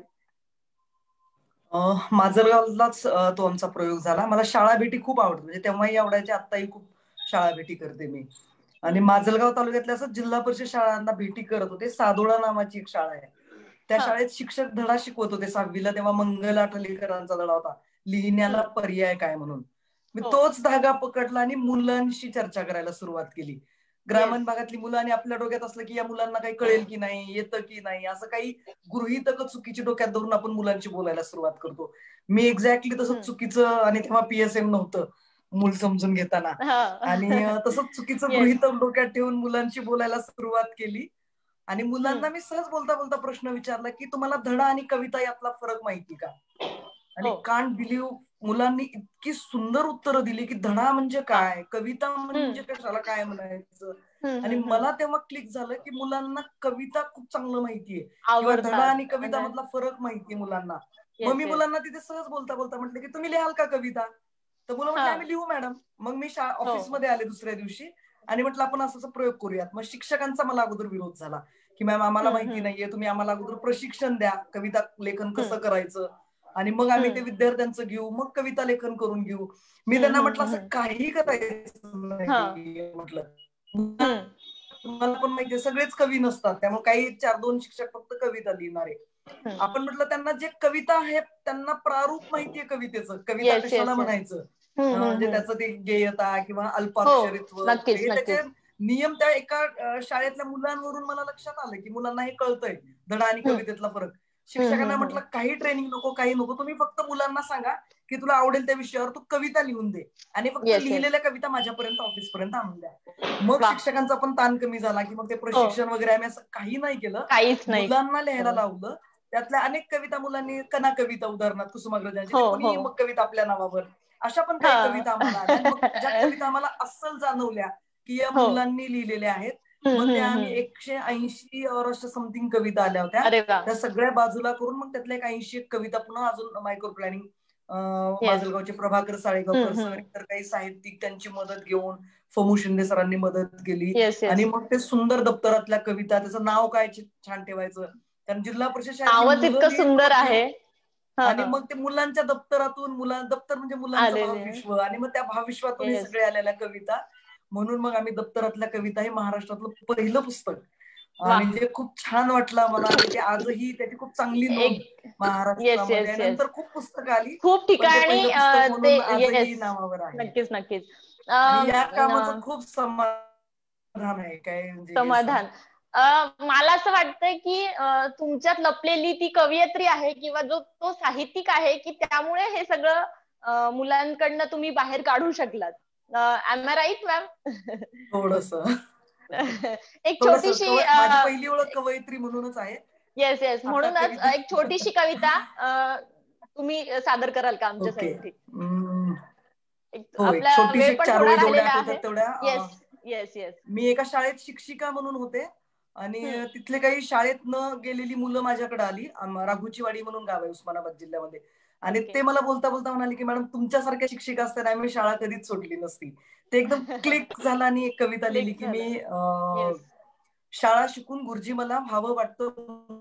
माजलगावलाच तो आमचा प्रयोग झाला. मला शाळा भेटी खूप आवडतात, म्हणजे तेव्हाही आवडायच्या, आत्ताही खूप शाळा भेटी करते मी. आणि माजलगाव तालुक्यातल्या असं जिल्हा परिषद शाळांना भेटी करत होते. सादोळा नावाची एक शाळा आहे, त्या शाळेत शिक्षक धडा शिकवत होते सहावीला. तेव्हा मंगल आठवलेकरांचा धडा होता, लिहिण्याला पर्याय काय म्हणून. मी तोच धागा पकडला आणि मुलांशी चर्चा करायला सुरुवात केली. ग्रामीण भागातली मुलं, आणि आपल्या डोक्यात असलं की या मुलांना काही कळेल की नाही, येतं की नाही, असं काही गृहीतक चुकीची डोक्यात धरून आपण मुलांशी बोलायला सुरुवात करतो. मी एक्झॅक्टली तसं चुकीचं, आणि तेव्हा पीएसएम नव्हतं मूल समजून घेताना, आणि तसंच चुकीचं गृहीतक डोक्यात ठेवून मुलांशी बोलायला सुरुवात केली. आणि मुलांना मी सहज बोलता बोलता प्रश्न विचारला की तुम्हाला धडा आणि कविता यातला फरक माहिती का? आणि कांट बिलीव्ह मुलांनी इतकी सुंदर उत्तरं दिली की धडा म्हणजे काय, कविता म्हणजे कशाला काय म्हणायचं. आणि मला तेव्हा क्लिक झालं की मुलांना कविता खूप चांगलं माहितीये किंवा धडा आणि कविता मधला फरक माहितीये मुलांना. मग मी मुलांना तिथे सहज बोलता बोलता म्हटलं की तुम्ही लिहाल का कविता? तर मुलं म्हटलं आम्ही लिहू मॅडम. मग मी ऑफिसमध्ये आले दुसऱ्या दिवशी आणि म्हटलं आपण असं प्रयोग करूयात. मग शिक्षकांचा मला अगोदर विरोध झाला की मॅम आम्हाला माहिती नाहीये, तुम्ही आम्हाला अगोदर प्रशिक्षण द्या कविता लेखन कसं करायचं आणि मग आम्ही ते विद्यार्थ्यांचं घेऊ, मग कविता लेखन करून घेऊ. मी त्यांना म्हटलं असं काही करायचं नाही. म्हटलं तुम्हाला पण माहितीये सगळेच कवी नसतात, त्यामुळे काही चार दोन शिक्षक फक्त कविता लिहिणारे. आपण म्हटलं त्यांना जे कविता आहे त्यांना प्रारूप माहितीये कवितेचं, कविता कशाला म्हणायचं, म्हणजे त्याचं ते गेयता किंवा अल्पाक्षरित्व हे त्याचे नियम त्या एका शाळेतल्या मुलांवरून मला लक्षात आलं की मुलांना हे कळतंय धडा आणि कवितेतला फरक. शिक्षकांना म्हटलं काही ट्रेनिंग नको, काही नको, तुम्ही फक्त मुलांना सांगा की तुला आवडेल त्या विषयावर तू कविता लिहून दे आणि फक्त लिहिलेल्या कविता माझ्यापर्यंत ऑफिस पर्यंत आणून द्या. मग शिक्षकांचा पण ताण कमी झाला की मग ते प्रशिक्षण वगैरे आम्ही असं काही नाही केलं, मुलांना लिहायला लावलं. त्यातल्या अनेक कविता मुलांनी, कना कविता उदाहरणार्थ कुसुमाग्रजांची, कोणी मग कविता आपल्या नावावर, अशा पण काही कविता आम्हाला आल्या. मग ज्या कविता आम्हाला अस्सल जाणवल्या की या मुलांनी लिहिलेल्या आहेत, मग त्या आम्ही एकशे ऐंशी और अशा समथिंग कविता आल्या होत्या, त्या सगळ्या बाजूला करून मग त्यातल्या एक ऐंशी एक कविता पुन्हा अजून मायक्रो प्लॅनिंग माजलगावचे प्रभाकर साळेगावकर सर, इतर काही साहित्यिक त्यांची मदत घेऊन फमू शिंदे सरांनी मदत केली आणि मग ते सुंदर दप्तरातल्या कविता, त्याचं नाव काय छान ठेवायचं, कारण जिल्हा परिषद शाळेतली मुलं सुंदर आहे आणि मग ते मुलांच्या दप्तरातून, मुलां दप्तर म्हणजे मुलांचं भावविश्व, आणि मग त्या भावविश्वातून हे सगळे आलेल्या कविता. म्हणून मग आम्ही दप्तरातल्या कविता हे महाराष्ट्रातलं पहिलं पुस्तक, आणि जे खूप छान वाटलं मला, आणि ते आजही त्याची खूप चांगली नोंद महाराष्ट्रामध्ये. नंतर खूप पुस्तकं आली, खूप ठिकाणी म्हणून आजही नावावर आहे. नक्कीच नक्कीच. आणि या कामाचं खूप समाधान आहे. काय समाधान मला असं वाटतंय की तुमच्यात लपलेली ती कवयित्री आहे किंवा जो तो साहित्यिक आहे की त्यामुळे हे सगळं मुलांकडनं तुम्ही बाहेर काढू शकलात. Am I right ma'am? थोडस एक छोटीशी, माझी पहिली ओळख कवयित्री म्हणूनच आहे. येस येस, म्हणूनच एक छोटीशी कविता तुम्ही सादर कराल का आमच्यासाठी? आपला वेळ पण थोडा राहिलेला आहे. Yes yes yes. मी एका शाळेत शिक्षिका म्हणून होते आणि तिथले काही शाळेत न गेलेली मुलं माझ्याकडे आली. राघुची वाडी म्हणून गाव आहे उस्मानाबाद जिल्ह्यामध्ये, आणि ते मला बोलता बोलता म्हणाले की मॅडम तुमच्यासारख्या शिक्षिका असताना आम्ही शाळा कधीच सोडली नसती. ते एकदम क्लिक झालं आणि एक कविता लिहिली की मी शाळा शिकून गुरुजी मला व्हावं वाटतं,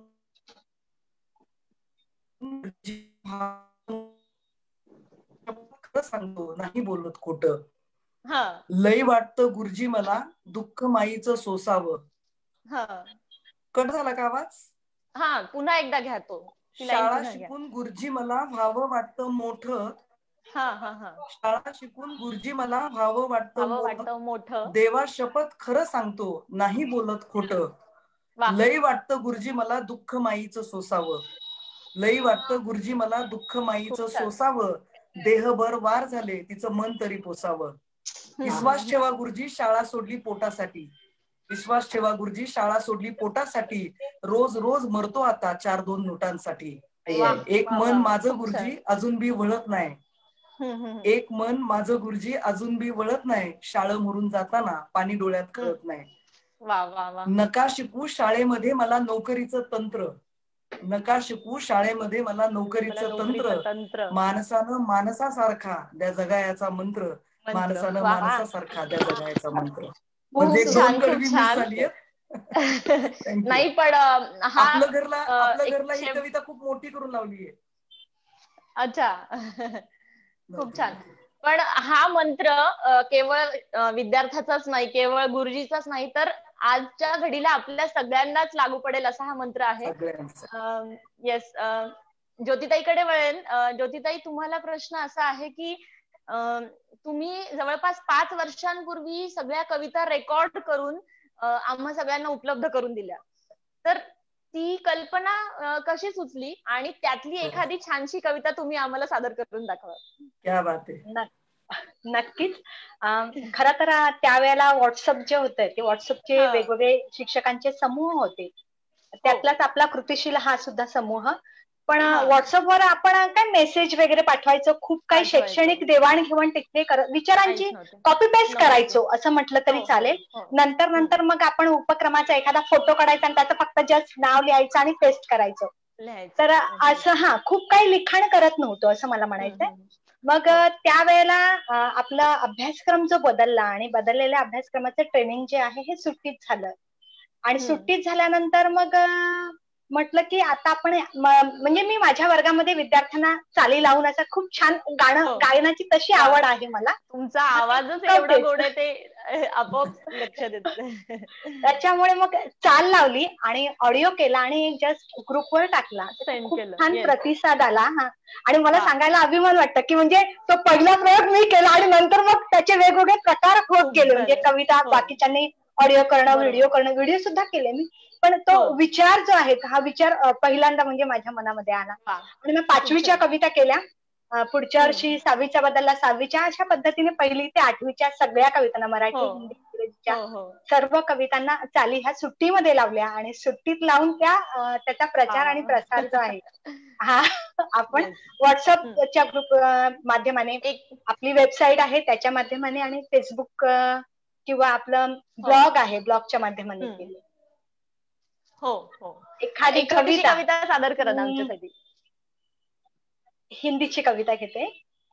खरं सांगतो नाही बोलत खोटं, लय वाटतं गुरुजी मला दुःख माईचं सोसावं. कट झाला का आवाज? हा, पुन्हा एकदा घ्या तो. शाळा शिकून गुरुजी मला व्हावं वाटतं मोठं, शाळा शिकून गुरुजी मला व्हावं वाटतं मोठं, देवा शपथ खरं सांगतो नाही बोलत खोटं, लय वाटतं गुरुजी मला दुःख माईचं सोसावं, लई वाटतं गुरुजी मला दुःख माईचं सोसावं, देहभर वार झाले तिचं मन तरी पोसावं. विश्वास ठेवा गुरुजी शाळा सोडली पोटासाठी, विश्वास ठेवा गुरुजी शाळा सोडली पोटासाठी, रोज रोज मरतो आता चार दोन नोटांसाठी. एक मन माझं गुरुजी अजून बी वळत नाही, एक मन माझं गुरुजी अजून बी वळत नाही, शाळा मरून जाताना पाणी डोळ्यात कळत नाही. नका शिकू शाळेमध्ये मला नोकरीचं तंत्र, नका शिकू शाळेमध्ये मला नोकरीचं तंत्र, माणसानं माणसासारखा द्या जगायचा मंत्र, माणसानं माणसासारखा द्या जगायचा मंत्र. म्हणजे दोन कडवी मिस झाली. नाही पण आपल्या घरला आपल्या घरला ही कविता खूप मोठी करून लावली आहे. अच्छा, खूप छान. पण हा मंत्र केवळ विद्यार्थ्याचाच नाही, केवळ गुरुजीचाच नाही, तर आजच्या घडीला आपल्या सगळ्यांनाच लागू पडेल असा हा मंत्र आहे. येस, ज्योतिताईकडे वळेन. ज्योतिताई, तुम्हाला प्रश्न असा आहे की तुम्ही जवळपास पाच वर्षांपूर्वी सगळ्या कविता रेकॉर्ड करून आम्हा सगळ्यांना उपलब्ध करून दिल्या, तर ती कल्पना कशी सुचली आणि त्यातली एखादी छानशी कविता तुम्ही आम्हाला सादर करून दाखवा. क्या बात आहे. नक्कीच. खर तर त्यावेळेला व्हॉट्सअप जे होते ते व्हॉट्सअपचे वेगवेगळे शिक्षकांचे समूह होते. त्यातलाच आपला कृतिशील हा सुद्धा समूह. पण व्हॉट्सअपवर आपण काय मेसेज वगैरे पाठवायचो, खूप काही शैक्षणिक देवाणघेवाण तिथे विचारांची कॉपी पेस्ट करायचो असं म्हटलं तरी चालेल. नंतर नंतर मग आपण उपक्रमाचा एखादा फोटो काढायचा आणि त्याचं फक्त जस्ट नाव लिहायचं आणि पेस्ट करायचं. तर असं हा खूप काही लिखाण करत नव्हतं असं मला म्हणायचंय. मग त्यावेळेला आपला अभ्यासक्रम जो बदलला आणि बदललेल्या अभ्यासक्रमाचं ट्रेनिंग जे आहे हे सुट्टीत झालं. आणि सुट्टीत झाल्यानंतर मग म्हटलं की आता आपण म्हणजे मी माझ्या वर्गामध्ये विद्यार्थ्यांना चाली लावून असं खूप छान गाणं गायनाची तशी आवड आहे मला. तुमचा आवाजच एवढा गोड आहे ते आपोआप लक्षात येत. त्याच्यामुळे मग चाल लावली आणि ऑडिओ केला आणि जस्ट ग्रुपवर टाकला. खूप छान प्रतिसाद आला. हा आणि मला सांगायला अभिमान वाटतं की म्हणजे तो पहिला प्रयोग मी केला आणि नंतर मग त्याचे वेगवेगळे प्रकार होत गेले. म्हणजे कविता, बाकीच्यांनी ऑडिओ करणं, व्हिडिओ करणं, व्हिडिओ सुद्धा केले मी. पण तो विचार जो आहे हा विचार पहिल्यांदा म्हणजे माझ्या मनामध्ये आला. आणि मग पाचवीच्या कविता केल्या. पुढच्या वर्षी सहावीच्या बदलला, सहावीच्या अशा पद्धतीने पहिली ते आठवीच्या सगळ्या कवितांना मराठी, हिंदी, इंग्रजीच्या सर्व कवितांना चाली ह्या सुट्टीमध्ये लावल्या आणि सुट्टीत लावून त्या त्याचा प्रचार आणि प्रसार जो आहे हा आपण व्हॉट्सअपच्या ग्रुप माध्यमाने, आपली वेबसाईट आहे त्याच्या माध्यमाने आणि फेसबुक किंवा आपलं ब्लॉग आहे ब्लॉगच्या माध्यमाने केले. हो हो. एखादी कविता कविता सादर करा आमच्यासाठी. हिंदीची कविता घेते.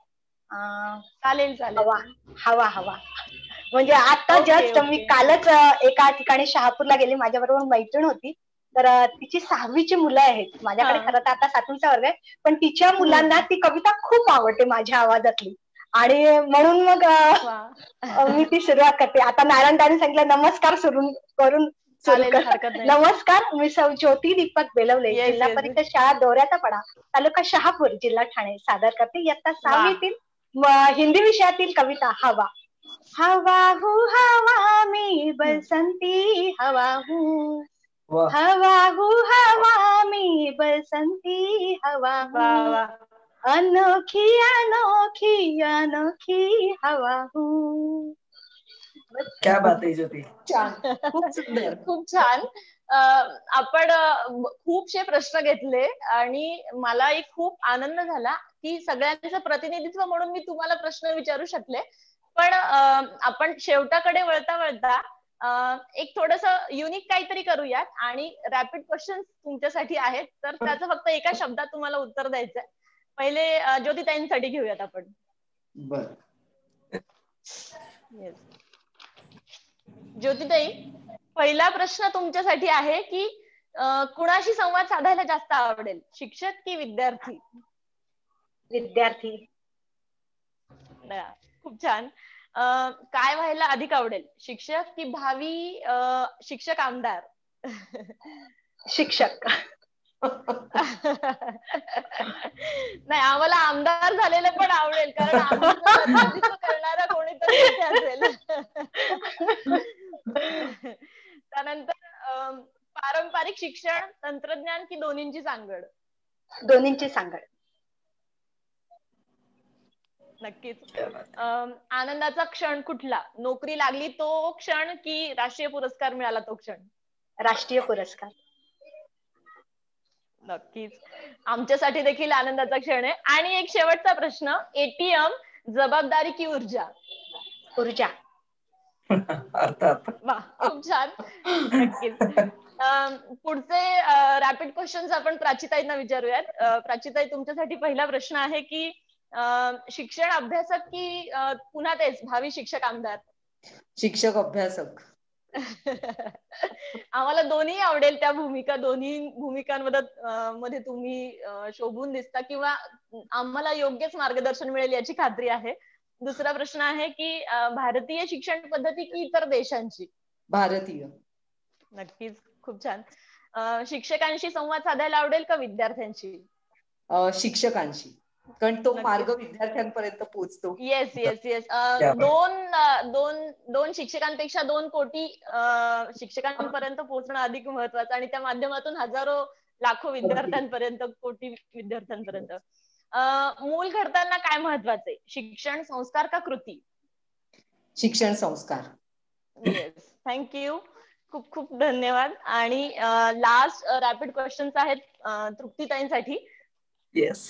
चालेल चालेल. हवा हवा हवा म्हणजे आता जस्ट मी कालच एका ठिकाणी शहापूरला गेली. माझ्याबरोबर मैत्रीण होती. तर तिची सहावीची मुलं आहेत. माझ्याकडे खरं तर आता सातवीचा वर्ग आहे. पण तिच्या मुलांना ती कविता खूप आवडते माझ्या आवाजातली. आणि म्हणून मग मी ती सुरुवात करते. आता नारायणदानी सांगितलं नमस्कार सुरू करून नमस्कार, मी सौ ज्योती दीपक बेलवले, जिल्हा परिषद शाळा दौऱ्याचा पडा, तालुका शहापूर, जिल्हा ठाणे सादर करते इयत्ता सहावीतील हिंदी विषयातील कविता हवा. हवा हूँ हवा मी बसंती हवा हूँ, हवा हूँ हवा मी बसंती हवा हूँ, अनोखी अनोखी अनोखी हवा हूँ. क्या बात आहे ज्योती. छान, खूप सुंदर, खूप छान. आपण खूपशे प्रश्न घेतले आणि मला एक खूप आनंद झाला की सगळ्यांचं प्रतिनिधित्व म्हणून मी तुम्हाला प्रश्न विचारू शकले. पण आपण शेवटाकडे वळता वळता एक थोडस युनिक काहीतरी करूयात आणि रॅपिड क्वेश्चन तुमच्यासाठी आहेत. तर त्याचं फक्त एका शब्दात तुम्हाला उत्तर द्यायचंय. पहिले ज्योतिताईंसाठी घेऊयात आपण. बर. ज्योतिताई, पहिला प्रश्न तुमच्यासाठी आहे की कुणाशी संवाद साधायला जास्त आवडेल, शिक्षक की विद्यार्थी? विद्यार्थी. खूप छान. काय व्हायला अधिक आवडेल, शिक्षक की भावी शिक्षक आमदार? शिक्षक. नाही, आम्हाला आमदार झालेलं पण आवडेल, कारण आमचं प्रतिनिधित्व करणारा कोणीतरी इथे असेल. त्यानंतर पारंपरिक शिक्षण, तंत्रज्ञान की दोन्हींची सांगड? दोन्हींची सांगड. नक्कीच. आनंदाचा क्षण कुठला, नोकरी लागली तो क्षण की राष्ट्रीय पुरस्कार मिळाला तो क्षण? राष्ट्रीय पुरस्कार. नक्कीच, आमच्यासाठी देखील आनंदाचा क्षण आहे. आणि एक शेवटचा प्रश्न, एटीएम जबाबदारी की ऊर्जा? ऊर्जा. वा, खूप छान. नक्कीच. पुढचे रॅपिड क्वेश्चन्स आपण प्राचीताईंना विचारूयात. प्राचीताई, तुमच्यासाठी पहिला प्रश्न आहे की शिक्षण अभ्यासक की पुन्हा तेच भावी शिक्षक आमदार? शिक्षक अभ्यासक. आम्हाला दोन्ही आवडेल त्या भूमिका. दोन्ही भूमिकांमध्ये मध्ये तुम्ही शोभून दिसता किंवा आम्हाला योग्यच मार्गदर्शन मिळेल याची खात्री आहे. दुसरा प्रश्न आहे की भारतीय शिक्षण पद्धती की इतर देशांची? भारतीय. नक्कीच, खूप छान. शिक्षकांशी संवाद साधायला आवडेल का विद्यार्थ्यांशी? शिक्षकांशी, कारण तो मार्ग विद्यार्थ्यांपर्यंत पोहोचतो. Yes yes yes. दोन दोन दोन शिक्षकांपेक्षा दोन कोटी शिक्षकांपर्यंत पोहोचणं अधिक महत्वाचं आणि त्या माध्यमातून हजारो लाखो विद्यार्थ्यांपर्यंत, कोटी विद्यार्थ्यांपर्यंत. मूल घडताना काय महत्वाचे, शिक्षण, संस्कार का कृती? शिक्षण संस्कार. येस, थँक्यू, खूप खूप धन्यवाद. आणि लास्ट रॅपिड क्वेश्चन्स आहेत तृप्तीताईंसाठी. येस.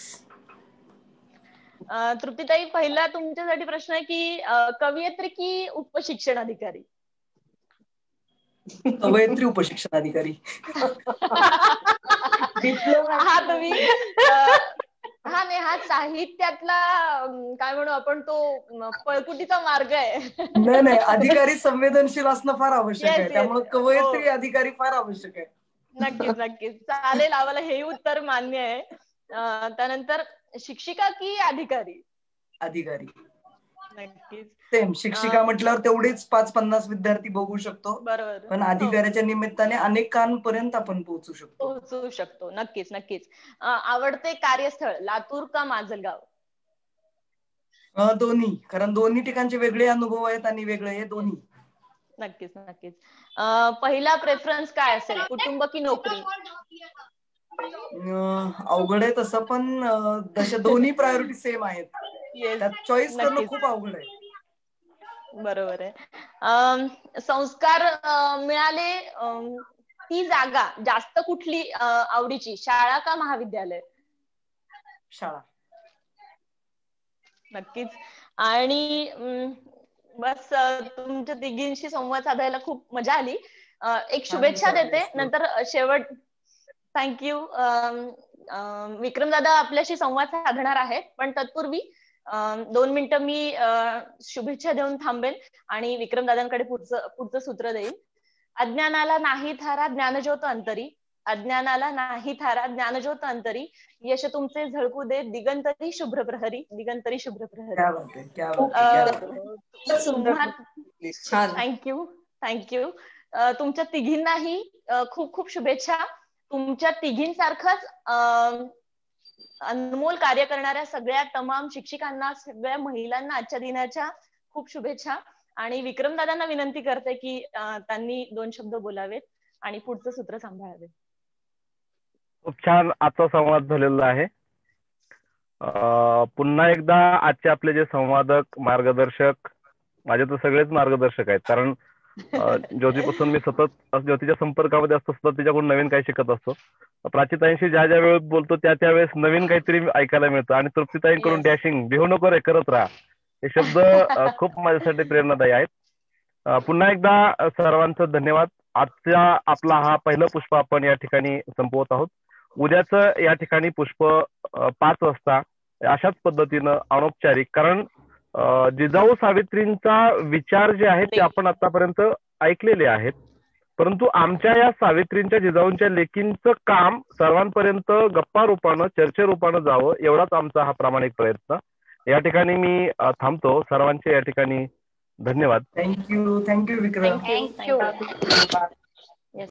तृप्तीताई, पहिला तुमच्यासाठी प्रश्न आहे की कवयित्री की उपशिक्षण अधिकारी? कवयित्री, उपशिक्षण अधिकारी. हा तुम्ही हा नाही, हा साहित्यातला काय म्हणू आपण, तो पळकुटीचा मार्ग आहे. नाही नाही, अधिकारी संवेदनशील असणं फार आवश्यक आहे, त्यामुळे कवयित्री अधिकारी फार आवश्यक आहे. नक्कीच नक्कीच, चालेल, आम्हाला हे उत्तर मान्य आहे. त्यानंतर शिक्षिका की अधिकारी? अधिकारी. नक्कीच. सेम, शिक्षिका म्हटल्यावर तेवढेच पाच पन्नास विद्यार्थी बघू शकतो, बरोबर, पण अधिकाऱ्याच्या निमित्ताने अनेकांपर्यंत आपण पोहोचू शकतो. पोहोचू शकतो. नक्कीच नक्कीच. आवडते कार्यस्थळ, लातूर का माजलगाव? दोन्ही, कारण दोन्ही ठिकाणचे वेगळे अनुभव आहेत आणि वेगळे हे दोन्ही. नक्कीच नक्कीच. पहिला प्रेफरन्स काय असेल, कुटुंब की नोकरी? अवघड आहे तसं, पण तशा दोन्ही प्रायोरिटी सेम आहेत, त्यात चॉईस करणं खूप अवघड आहे. बरोबर आहे. संस्कार मिळाले ती जागा जास्त कुठली आवडीची, शाळा का महाविद्यालय? शाळा. नक्कीच. आणि बस, तुमच्या तिघींशी संवाद साधायला खूप मजा आली. एक शुभेच्छा देते, नंतर शेवट. थँक्यू. विक्रम दादा आपल्याशी संवाद साधणार आहेत, पण तत्पूर्वी दोन मिनिटं मी शुभेच्छा देऊन थांबेल आणि विक्रम दादांकडे पुढचं पुढचं सूत्र देईल. अज्ञानाला नाही थारा ज्ञानज्योत अंतरी, अज्ञानाला नाही थारा ज्ञानज्योत अंतरी, यश तुमचे झळकू दे दिगंतरी शुभ्र प्रहरी, दिगंतरी शुभ्र प्रहरी. Thank you thank you. तुमच्या तिघींनाही खूप खूप शुभेच्छा. तुमच्या तिघींसारखंच अनमोल कार्य करणाऱ्या सगळ्या तमाम शिक्षिकांना, सगळ्या महिलांना आजच्या दिनाच्या खूप शुभेच्छा. आणि विक्रम दादांना विनंती करते की त्यांनी दोन शब्द बोलावेत आणि पुढचं सूत्र सांभाळावे. खूप छान आजचा संवाद झालेला आहे. पुन्हा एकदा आजचे आपले जे संवादक, मार्गदर्शक, माझे तर सगळेच मार्गदर्शक आहेत, कारण ज्योतीपासून मी सतत ज्योतीच्या संपर्कामध्ये असतो, सतत तिच्याकडून नवीन काही शिकत असतो. प्राचीताईंशी ज्या ज्या वेळेस बोलतो त्या त्या वेळेस नवीन काहीतरी ऐकायला मिळतं. आणि तृप्तीताईंकडून डॅशिंग, भिवू नको रे, करत राहा, हे शब्द खूप माझ्यासाठी प्रेरणादायी आहेत. पुन्हा एकदा सर्वांचं धन्यवाद. आजचा आपला हा पहिलं पुष्प आपण या ठिकाणी संपवत आहोत. उद्याचं या ठिकाणी पुष्प पाच वाजता अशाच पद्धतीनं अनौपचारिक, कारण जिजाऊ सावित्रींचा विचार जे आहेत ते आपण आतापर्यंत ऐकलेले आहेत, परंतु आमच्या या सावित्रींच्या, जिजाऊंच्या लेकींचं काम सर्वांपर्यंत गप्पा रूपानं, चर्चे रूपानं जावं, एवढाच आमचा हा प्रामाणिक प्रयत्न. या ठिकाणी मी थांबतो. सर्वांचे या ठिकाणी धन्यवाद. थँक्यू. थँक्यू विक्रम. थँक्यू.